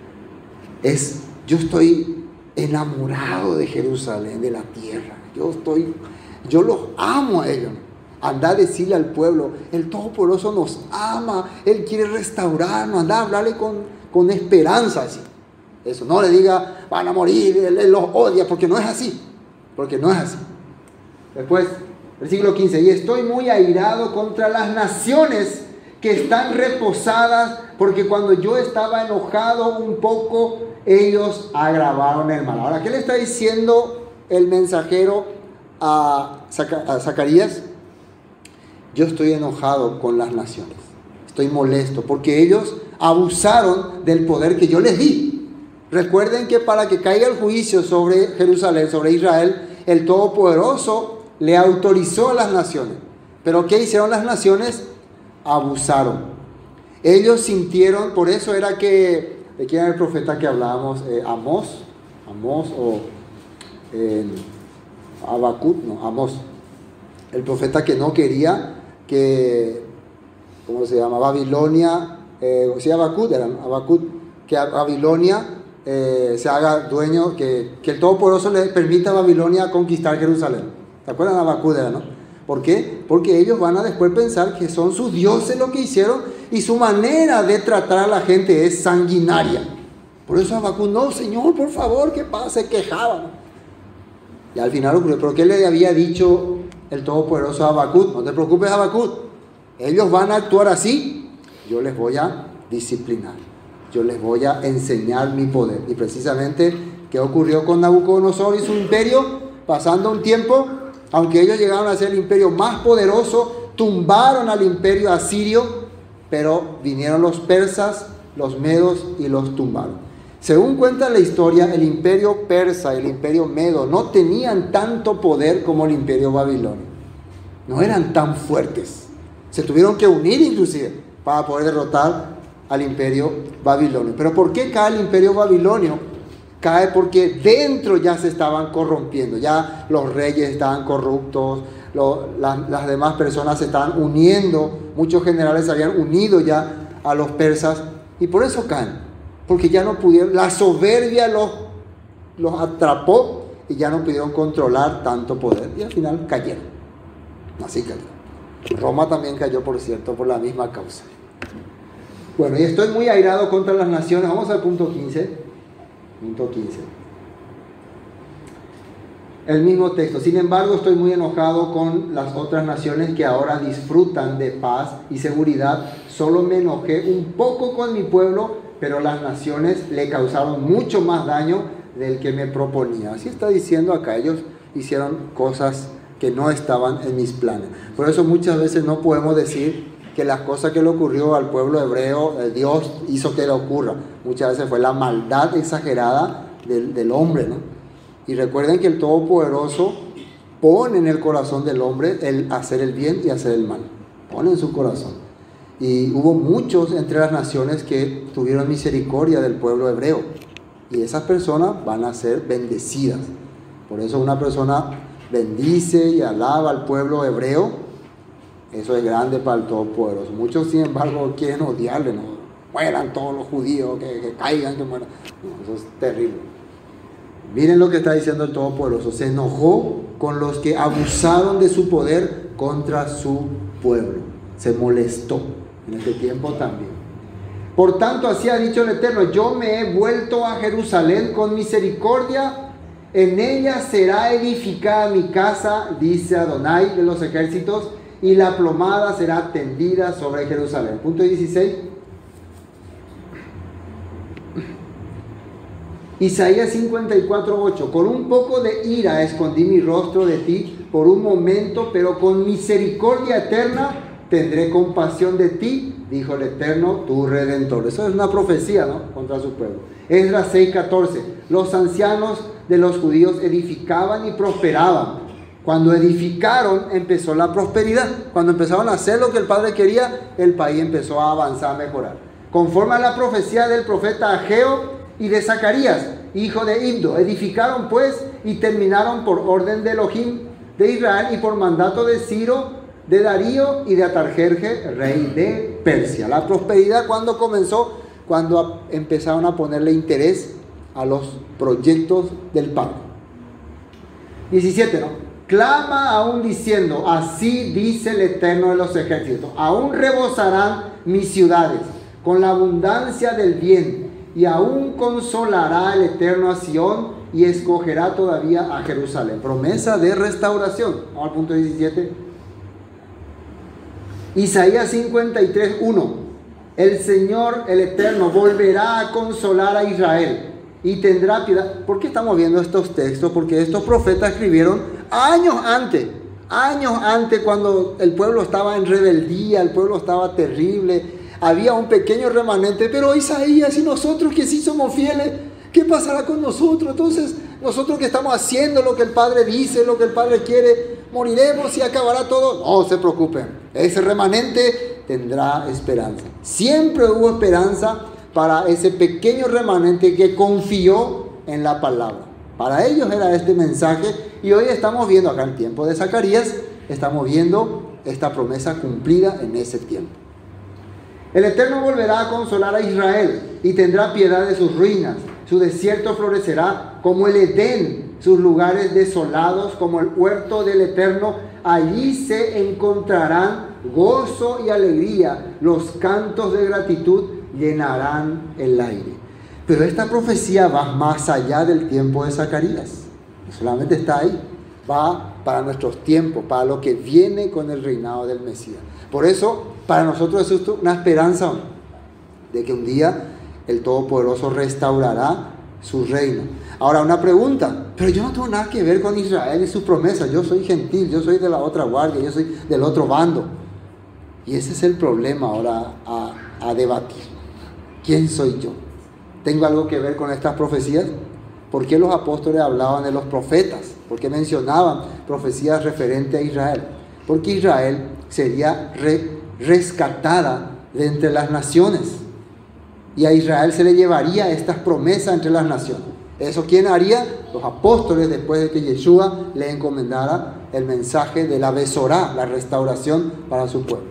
Yo estoy enamorado de Jerusalén, de la tierra. Yo los amo a ellos. Andá a decirle al pueblo, el Todopoderoso nos ama, Él quiere restaurarnos, andá a hablarle con esperanza así. Eso, no le diga, van a morir, Él los odia, porque no es así. Porque no es así. Después, versículo 15, y estoy muy airado contra las naciones que están reposadas, porque cuando yo estaba enojado un poco, ellos agravaron el mal. Ahora, ¿qué le está diciendo el mensajero a Zacarías? Yo estoy enojado con las naciones, estoy molesto, porque ellos abusaron del poder que yo les di. Recuerden que para que caiga el juicio sobre Jerusalén, sobre Israel, el Todopoderoso le autorizó a las naciones. Pero ¿qué hicieron las naciones? Abusaron. Ellos sintieron, por eso era que, ¿de quién era el profeta que hablábamos? Amós o Habacuc, no, Amós. el profeta que no quería que, ¿cómo se llama? Babilonia, Habacuc, que a Babilonia se haga dueño, que el Todopoderoso le permita a Babilonia conquistar Jerusalén. ¿Se acuerdan de Habacuc, no? ¿Por qué? Porque ellos van a después pensar que son sus dioses lo que hicieron y su manera de tratar a la gente es sanguinaria. Por eso Habacuc, no, Señor, por favor, ¿qué pasa? Se quejaban. Y al final ocurrió, ¿pero qué le había dicho el Todopoderoso a Habacuc? No te preocupes, Habacuc, ellos van a actuar así, yo les voy a disciplinar, yo les voy a enseñar mi poder. Y precisamente, ¿qué ocurrió con Nabucodonosor y su imperio? Pasando un tiempo, aunque ellos llegaron a ser el imperio más poderoso, tumbaron al imperio asirio, pero vinieron los persas, los medos y los tumbaron. Según cuenta la historia, el imperio persa y el imperio medo no tenían tanto poder como el imperio babilonio. No eran tan fuertes. Se tuvieron que unir inclusive para poder derrotar al imperio babilonio. ¿Pero por qué cae el imperio babilonio? Cae porque dentro ya se estaban corrompiendo, ya los reyes estaban corruptos, las demás personas se estaban uniendo, muchos generales se habían unido ya a los persas y por eso caen, porque ya no pudieron, la soberbia los atrapó y ya no pudieron controlar tanto poder y al final cayeron, así cayeron. Roma también cayó, por cierto, por la misma causa. Bueno, y estoy muy airado contra las naciones, vamos al punto 15. Punto 15. El mismo texto. Sin embargo, estoy muy enojado con las otras naciones que ahora disfrutan de paz y seguridad. Solo me enojé un poco con mi pueblo, pero las naciones le causaron mucho más daño del que me proponía. Así está diciendo acá. Ellos hicieron cosas que no estaban en mis planes. Por eso muchas veces no podemos decir que las cosas que le ocurrió al pueblo hebreo, Dios hizo que le ocurra. Muchas veces fue la maldad exagerada del hombre, ¿no? Y recuerden que el Todopoderoso pone en el corazón del hombre el hacer el bien y hacer el mal. Pone en su corazón. Y hubo muchos entre las naciones que tuvieron misericordia del pueblo hebreo. Y esas personas van a ser bendecidas. Por eso una persona bendice y alaba al pueblo hebreo. Eso es grande para el Todopoderoso. Muchos, sin embargo, quieren odiarle, ¿no? Mueran todos los judíos, que caigan, que mueran. No, eso es terrible. Miren lo que está diciendo el Todopoderoso. Se enojó con los que abusaron de su poder contra su pueblo. Se molestó. En este tiempo también. Por tanto, así ha dicho el Eterno: yo me he vuelto a Jerusalén con misericordia. En ella será edificada mi casa, dice Adonai de los ejércitos, y la plomada será tendida sobre Jerusalén. Punto 16. Isaías 54:8. Con un poco de ira escondí mi rostro de ti por un momento, pero con misericordia eterna tendré compasión de ti, dijo el Eterno, tu Redentor. Eso es una profecía, ¿no?, contra su pueblo. Esdras 6:14. Los ancianos de los judíos edificaban y prosperaban. Cuando edificaron, empezó la prosperidad. Cuando empezaron a hacer lo que el Padre quería, el país empezó a avanzar, a mejorar. Conforme a la profecía del profeta Ageo y de Zacarías, hijo de Iddo, edificaron pues y terminaron por orden de Elohim de Israel y por mandato de Ciro, de Darío y de Atarjerje, rey de Persia. La prosperidad, ¿cuándo comenzó? Cuando empezaron a ponerle interés a los proyectos del Padre. 17, ¿no? Clama aún diciendo: así dice el Eterno de los ejércitos, aún rebosarán mis ciudades con la abundancia del bien, y aún consolará el Eterno a Sión y escogerá todavía a Jerusalén. Promesa de restauración. Vamos al punto 17. Isaías 53:1. El Señor, el Eterno, volverá a consolar a Israel y tendrá piedad. ¿Por qué estamos viendo estos textos? Porque estos profetas escribieron años antes, cuando el pueblo estaba en rebeldía, el pueblo estaba terrible, había un pequeño remanente. Pero Isaías, y nosotros que sí somos fieles, ¿qué pasará con nosotros? Entonces, nosotros que estamos haciendo lo que el Padre dice, lo que el Padre quiere, moriremos y acabará todo. No se preocupen, ese remanente tendrá esperanza. Siempre hubo esperanza para ese pequeño remanente que confió en la palabra. Para ellos era este mensaje, y hoy estamos viendo acá en tiempo de Zacarías estamos viendo esta promesa cumplida en ese tiempo. El Eterno volverá a consolar a Israel y tendrá piedad de sus ruinas. Su desierto florecerá como el Edén, sus lugares desolados como el huerto del Eterno. Allí se encontrarán gozo y alegría. Los cantos de gratitud llenarán el aire. Pero esta profecía va más allá del tiempo de Zacarías. No solamente está ahí, va para nuestros tiempos, para lo que viene con el reinado del Mesías. Por eso, para nosotros es una esperanza de que un día el Todopoderoso restaurará su reino. Ahora, una pregunta, pero yo no tengo nada que ver con Israel y sus promesas. Yo soy gentil, yo soy de la otra guardia, yo soy del otro bando. Y ese es el problema ahora a debatir. ¿Quién soy yo? ¿Tengo algo que ver con estas profecías? ¿Por qué los apóstoles hablaban de los profetas? ¿Por qué mencionaban profecías referentes a Israel? Porque Israel sería rescatada de entre las naciones. Y a Israel se le llevaría estas promesas entre las naciones. ¿Eso quién haría? Los apóstoles, después de que Yeshua le encomendara el mensaje de la Besorá, la restauración para su pueblo.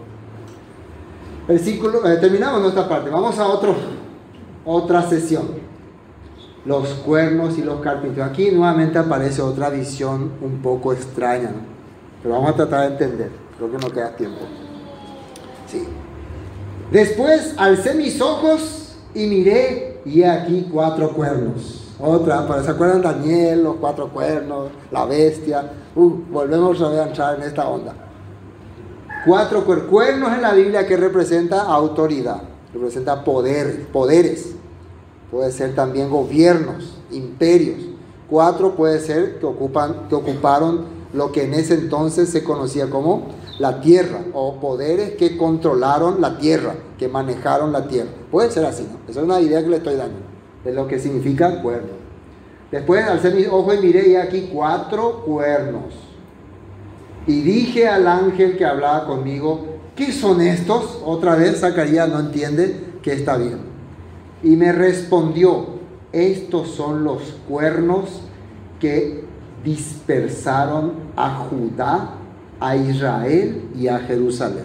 Terminamos nuestra parte. Vamos a otra sesión. Los cuernos y los carpinteros. Aquí nuevamente aparece otra visión un poco extraña, ¿no? Pero vamos a tratar de entender. Creo que no queda tiempo. Sí. Después alcé mis ojos y miré, y aquí 4 cuernos. ¿Se acuerdan Daniel, los 4 cuernos, la bestia? Volvemos a entrar en esta onda. 4 cuernos en la Biblia que representa autoridad, representa poderes. Puede ser también gobiernos, imperios. 4 puede ser que ocuparon lo que en ese entonces se conocía como la tierra, o poderes que controlaron la tierra, que manejaron la tierra. Puede ser así, ¿no? Esa es una idea que le estoy dando, de lo que significa cuerno. Después alcé mis ojos y miré, y aquí 4 cuernos. Y dije al ángel que hablaba conmigo, ¿qué son estos? Otra vez Zacarías no entiende qué está viendo. Y me respondió, estos son los cuernos que dispersaron a Judá, a Israel y a Jerusalén.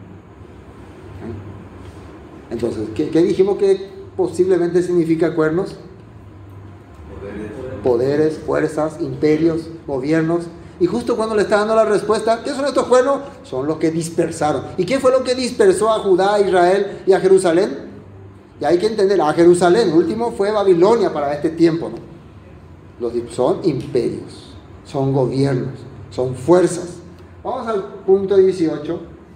Entonces, ¿qué dijimos que posiblemente significa cuernos? Poderes, fuerzas, imperios, gobiernos. Y justo cuando le está dando la respuesta, ¿qué son estos cuernos? Son los que dispersaron. ¿Y qué fue lo que dispersó a Judá, a Israel y a Jerusalén? Y hay que entender, a Jerusalén, el último fue Babilonia para este tiempo, ¿no? Son imperios, son gobiernos, son fuerzas. Vamos al punto 18.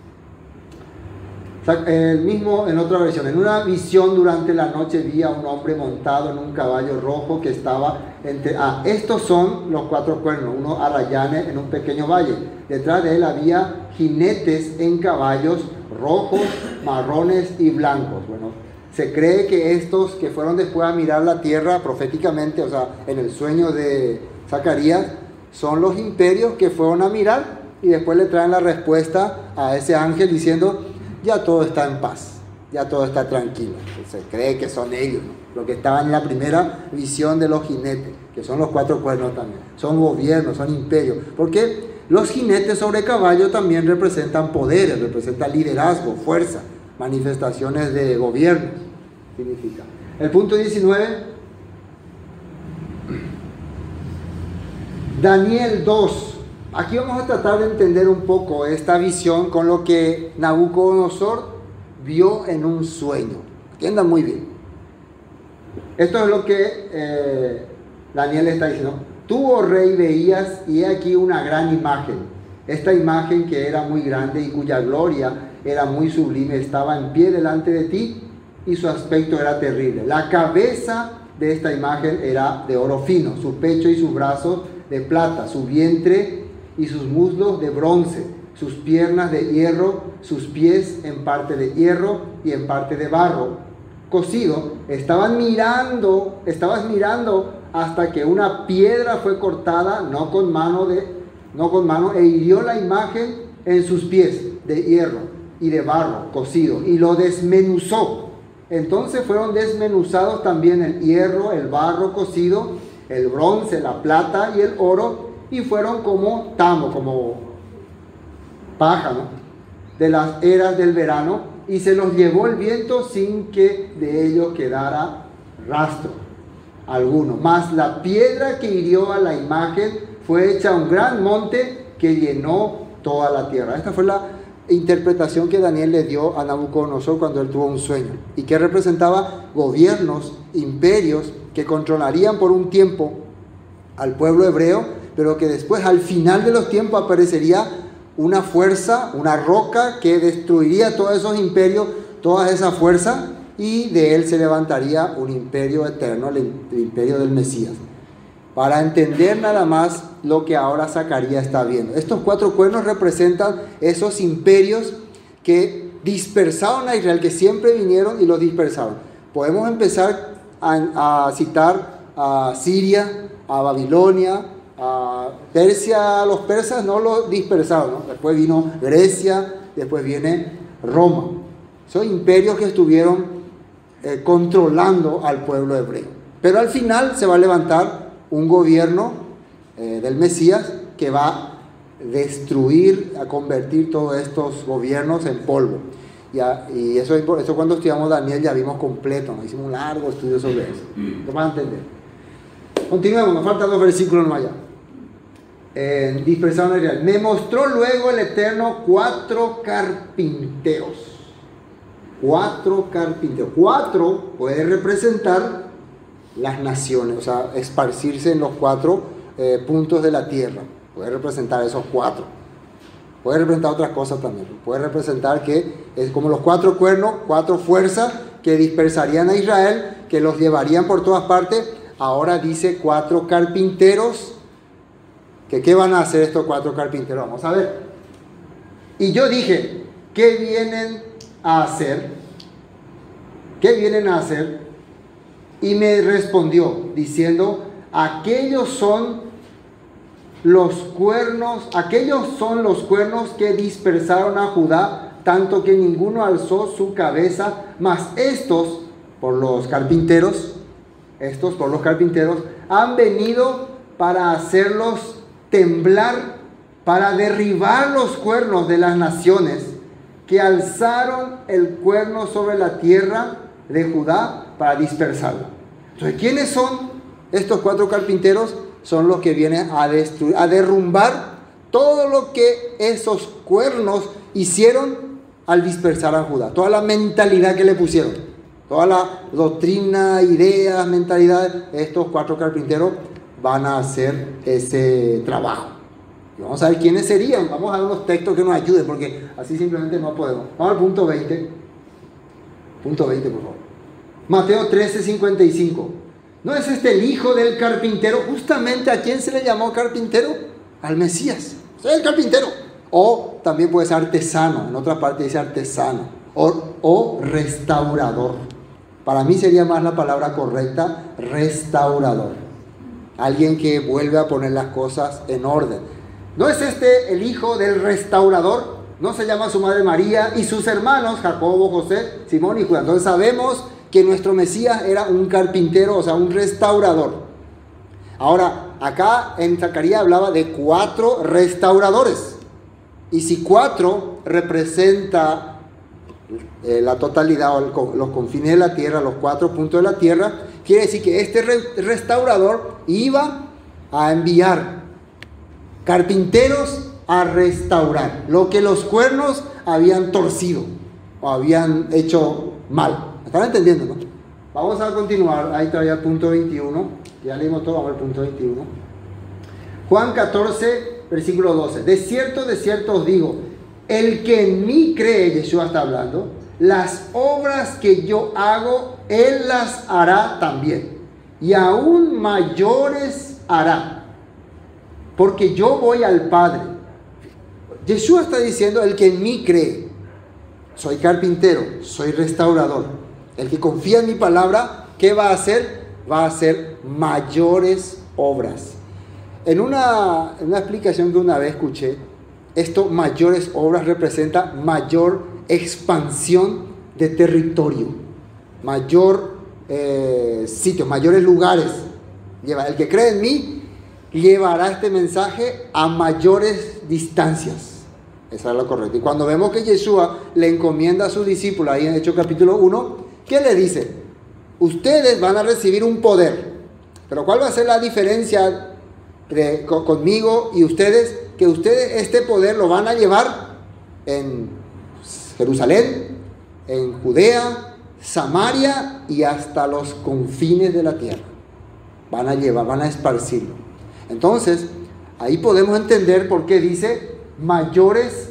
El mismo en otra versión. En una visión durante la noche vi a un hombre montado en un caballo rojo que estaba entre... estos son los 4 cuernos. Uno arrayane en un pequeño valle. Detrás de él había jinetes en caballos rojos, marrones y blancos. Bueno, se cree que estos que fueron después a mirar la tierra proféticamente, o sea, en el sueño de Zacarías, son los imperios que fueron a mirar y después le traen la respuesta a ese ángel diciendo, ya todo está en paz, ya todo está tranquilo. Se cree que son ellos, ¿no? Lo que estaban en la primera visión de los jinetes, que son los 4 cuernos también. Son gobiernos, son imperios. Porque los jinetes sobre caballo también representan poderes, representan liderazgo, fuerza, manifestaciones de gobierno. Significa. El punto 19. Daniel 2. Aquí vamos a tratar de entender un poco esta visión con lo que Nabucodonosor vio en un sueño. Entiendan muy bien. Esto es lo que Daniel está diciendo. Tú, oh rey, veías, y he aquí una gran imagen. Esta imagen que era muy grande y cuya gloria era muy sublime, estaba en pie delante de ti y su aspecto era terrible. La cabeza de esta imagen era de oro fino, su pecho y sus brazos de plata, su vientre y sus muslos de bronce, sus piernas de hierro, sus pies en parte de hierro y en parte de barro cocido. Estabas mirando hasta que una piedra fue cortada, no con mano, e hirió la imagen en sus pies de hierro y de barro cocido y lo desmenuzó. Entonces fueron desmenuzados también el hierro, el barro cocido, el bronce, la plata y el oro, y fueron como tamo, como paja, ¿no?, de las eras del verano, y se los llevó el viento sin que de ellos quedara rastro alguno. Mas la piedra que hirió a la imagen fue hecha un gran monte que llenó toda la tierra. Esta fue la interpretación que Daniel le dio a Nabucodonosor cuando él tuvo un sueño, y que representaba gobiernos, imperios que controlarían por un tiempo al pueblo hebreo, pero que después, al final de los tiempos, aparecería una fuerza, una roca que destruiría todos esos imperios, toda esa fuerza, y de él se levantaría un imperio eterno, el imperio del Mesías. Para entender nada más lo que ahora Zacarías está viendo. Estos 4 cuernos representan esos imperios que dispersaron a Israel, que siempre vinieron y los dispersaron. Podemos empezar a citar a Siria, a Babilonia, a Persia. Los persas no los dispersaron, ¿no? Después vino Grecia, después viene Roma. Son imperios que estuvieron controlando al pueblo hebreo. Pero al final se va a levantar un gobierno del Mesías que va a destruir, a convertir todos estos gobiernos en polvo. Y eso cuando estudiamos Daniel ya vimos completo, ¿no? Hicimos un largo estudio sobre eso. ¿Lo van a entender? Continuemos, nos faltan 2 versículos más allá. Dispersaron a Israel. Me mostró luego el Eterno 4 carpinteros. 4 carpinteros. 4 puede representar las naciones, o sea, esparcirse en los 4 puntos de la tierra. Puede representar esos 4. Puede representar otras cosas también. Puede representar que es como los 4 cuernos, 4 fuerzas que dispersarían a Israel, que los llevarían por todas partes. Ahora dice 4 carpinteros. ¿Qué van a hacer estos 4 carpinteros? Vamos a ver. Y yo dije, ¿qué vienen a hacer? ¿Qué vienen a hacer? Y me respondió diciendo, aquellos son los cuernos que dispersaron a Judá, tanto que ninguno alzó su cabeza, mas estos por los carpinteros han venido para hacerlos temblar, para derribar los cuernos de las naciones que alzaron el cuerno sobre la tierra de Judá para dispersarla. Entonces, ¿quiénes son estos 4 carpinteros? Son los que vienen a destruir, a derrumbar todo lo que esos cuernos hicieron al dispersar a Judá. Toda la mentalidad que le pusieron, toda la doctrina, ideas, mentalidad, estos 4 carpinteros van a hacer ese trabajo. Y vamos a ver quiénes serían. Vamos a ver unos textos que nos ayuden, porque así simplemente no podemos. Vamos al punto 20. Punto 20, por favor. Mateo 13:55. ¿No es este el hijo del carpintero? Justamente, ¿a quién se le llamó carpintero? Al Mesías. Soy el carpintero. O también puede ser artesano. En otra parte dice artesano. O restaurador. Para mí sería más la palabra correcta, restaurador. Alguien que vuelve a poner las cosas en orden. ¿No es este el hijo del restaurador? ¿No se llama su madre María y sus hermanos Jacobo, José, Simón y Judas? Entonces sabemos que nuestro Mesías era un carpintero, o sea, un restaurador. Ahora, acá en Zacarías hablaba de 4 restauradores. Y si 4 representa la totalidad o los confines de la tierra, los 4 puntos de la tierra, quiere decir que este restaurador iba a enviar carpinteros a restaurar lo que los cuernos habían torcido o habían hecho mal. ¿Están entendiendo, no? Vamos a continuar. Ahí todavía el punto 21. Ya leímos todo, vamos al punto 21. Juan 14, versículo 12. De cierto os digo, el que en mí cree, Yeshua está hablando, las obras que yo hago, él las hará también. Y aún mayores hará, porque yo voy al Padre. Yeshua está diciendo, el que en mí cree, soy carpintero, soy restaurador. El que confía en mi palabra, ¿qué va a hacer? Va a hacer mayores obras. En una explicación que una vez escuché, esto, mayores obras, representa mayor expansión de territorio, mayor sitio, mayores lugares. El que cree en mí llevará este mensaje a mayores distancias. Esa es la correcta. Y cuando vemos que Yeshua le encomienda a sus discípulos, ahí en Hechos capítulo 1, ¿qué le dice? Ustedes van a recibir un poder. Pero ¿cuál va a ser la diferencia conmigo y ustedes? Que ustedes este poder lo van a llevar en Jerusalén, en Judea, Samaria y hasta los confines de la tierra. Van a llevar, van a esparcirlo. Entonces, ahí podemos entender por qué dice mayores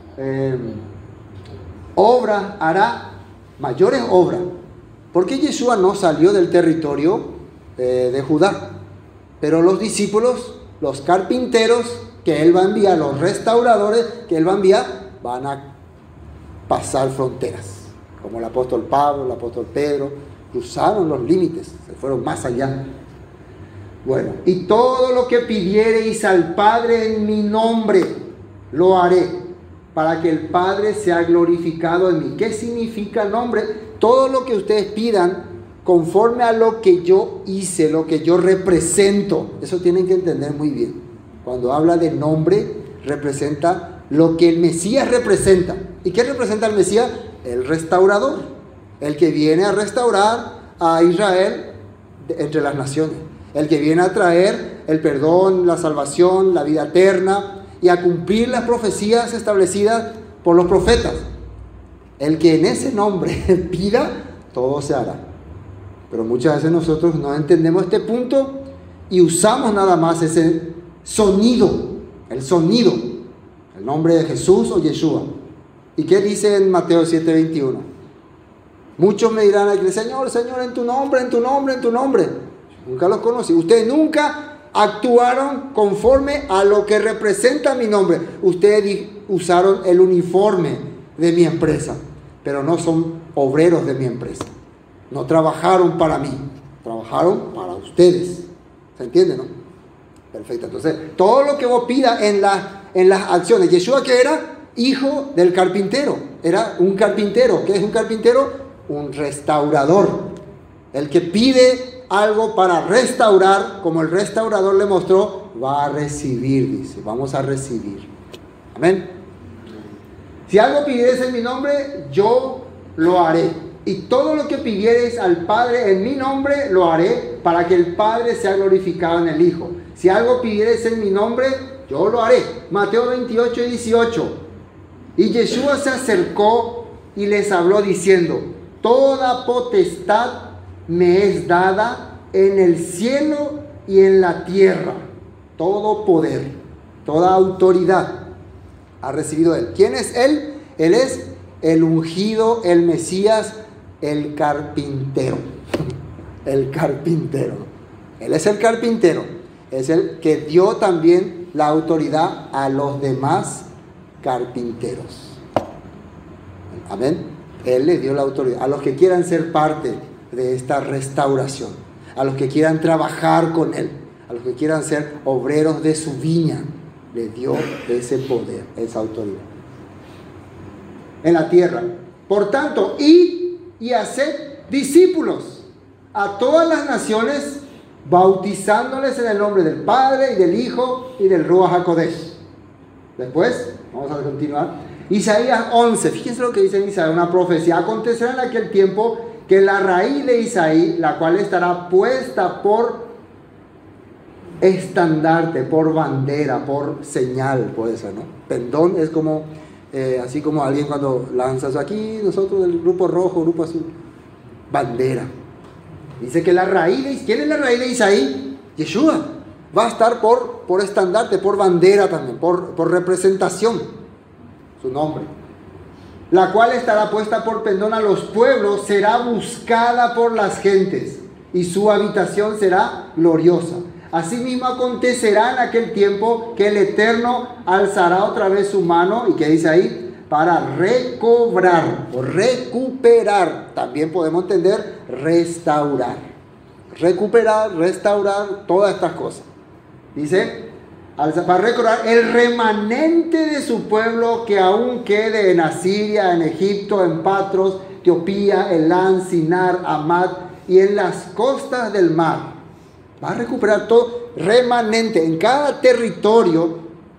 obras hará, mayores obras. ¿Por qué Yeshua no salió del territorio de Judá? Pero los discípulos, los carpinteros que Él va a enviar, los restauradores que Él va a enviar, van a pasar fronteras. Como el apóstol Pablo, el apóstol Pedro, cruzaron los límites, se fueron más allá. Bueno, y todo lo que pidiereis al Padre en mi nombre, lo haré, para que el Padre sea glorificado en mí. ¿Qué significa el nombre? Todo lo que ustedes pidan, conforme a lo que yo hice, lo que yo represento. Eso tienen que entender muy bien. Cuando habla de nombre, representa lo que el Mesías representa. ¿Y qué representa el Mesías? El restaurador, el que viene a restaurar a Israel entre las naciones, el que viene a traer el perdón, la salvación, la vida eterna y a cumplir las profecías establecidas por los profetas. El que en ese nombre pida, todo se hará. Pero muchas veces nosotros no entendemos este punto y usamos nada más ese sonido, el nombre de Jesús o Yeshua. ¿Y qué dice en Mateo 7:21? Muchos me dirán, Señor, Señor, en tu nombre, en tu nombre, en tu nombre. Nunca los conocí. Ustedes nunca actuaron conforme a lo que representa mi nombre. Ustedes usaron el uniforme de mi empresa, pero no son obreros de mi empresa. No trabajaron para mí, trabajaron para ustedes. ¿Se entiende, no? Perfecto. Entonces, todo lo que vos pidas en las acciones. Yeshua, que era hijo del carpintero, era un carpintero. ¿Qué es un carpintero? Un restaurador. El que pide algo para restaurar, como el restaurador le mostró, va a recibir, dice, vamos a recibir. Amén. Si algo pidieres en mi nombre, yo lo haré. Y todo lo que pidieres al Padre en mi nombre, lo haré, para que el Padre sea glorificado en el Hijo. Si algo pidieres en mi nombre, yo lo haré. Mateo 28:18. Y Yeshua se acercó y les habló diciendo: toda potestad me es dada en el cielo y en la tierra. Todo poder, toda autoridad ha recibido Él. ¿Quién es Él? Él es el ungido, el Mesías, el carpintero. El carpintero. Él es el carpintero. Es el que dio también la autoridad a los demás carpinteros. Amén. Él le dio la autoridad a los que quieran ser parte de esta restauración, a los que quieran trabajar con Él, a los que quieran ser obreros de su viña. Le dio ese poder, esa autoridad en la tierra. Por tanto, id y haced discípulos a todas las naciones, bautizándoles en el nombre del Padre y del Hijo y del Ruach HaKodesh. Después, vamos a continuar. Isaías 11, fíjense lo que dice en Isaías, una profecía. Acontecerá en aquel tiempo que la raíz de Isaí, la cual estará puesta por estandarte, por bandera, por señal, puede ser, ¿no? Pendón es como, así como alguien cuando lanzas aquí, nosotros del grupo rojo, grupo azul, bandera. Dice que la raíz de, ¿quién es la raíz de Isaí? Yeshua. Va a estar por estandarte, por bandera también, por representación, su nombre. La cual estará puesta por pendón a los pueblos, será buscada por las gentes, y su habitación será gloriosa. Asimismo acontecerá en aquel tiempo que el Eterno alzará otra vez su mano, y que dice ahí, para recobrar o recuperar. También podemos entender restaurar. Recuperar, restaurar, todas estas cosas. Dice, para recobrar el remanente de su pueblo que aún quede en Asiria, en Egipto, en Patros, Etiopía, Elán, Sinar, Amad y en las costas del mar. Va a recuperar todo remanente. En cada territorio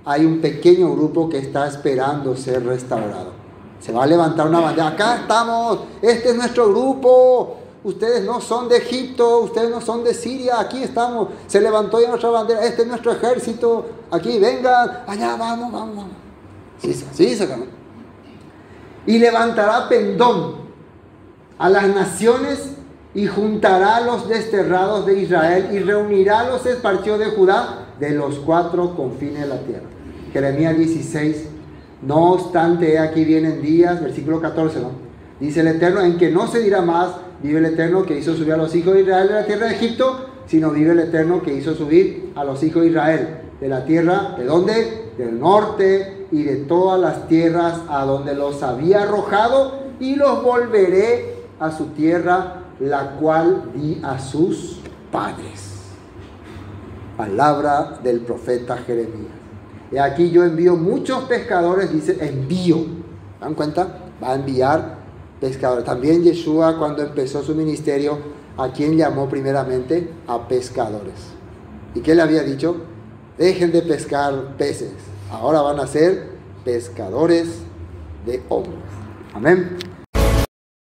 hay un pequeño grupo que está esperando ser restaurado. Se va a levantar una bandera. Acá estamos, este es nuestro grupo. Ustedes no son de Egipto, ustedes no son de Siria, aquí estamos. Se levantó ya nuestra bandera, este es nuestro ejército. Aquí vengan, allá vamos. Sí, sacamos. Y levantará pendón a las naciones y juntará a los desterrados de Israel y reunirá a los esparcidos de Judá de los 4 confines de la tierra. Jeremías 16. No obstante, aquí vienen días, versículo 14, ¿no? Dice el Eterno, en que no se dirá más, vive el Eterno que hizo subir a los hijos de Israel de la tierra de Egipto, sino vive el Eterno que hizo subir a los hijos de Israel de la tierra, ¿de dónde? Del norte y de todas las tierras a donde los había arrojado, y los volveré a su tierra, la cual di a sus padres. Palabra del profeta Jeremías. Y aquí yo envío muchos pescadores, dice envío. ¿Se dan cuenta? Va a enviar pescadores. También Yeshua, cuando empezó su ministerio, ¿a quién llamó primeramente? A pescadores. ¿Y qué le había dicho? Dejen de pescar peces. Ahora van a ser pescadores de hombres. Amén.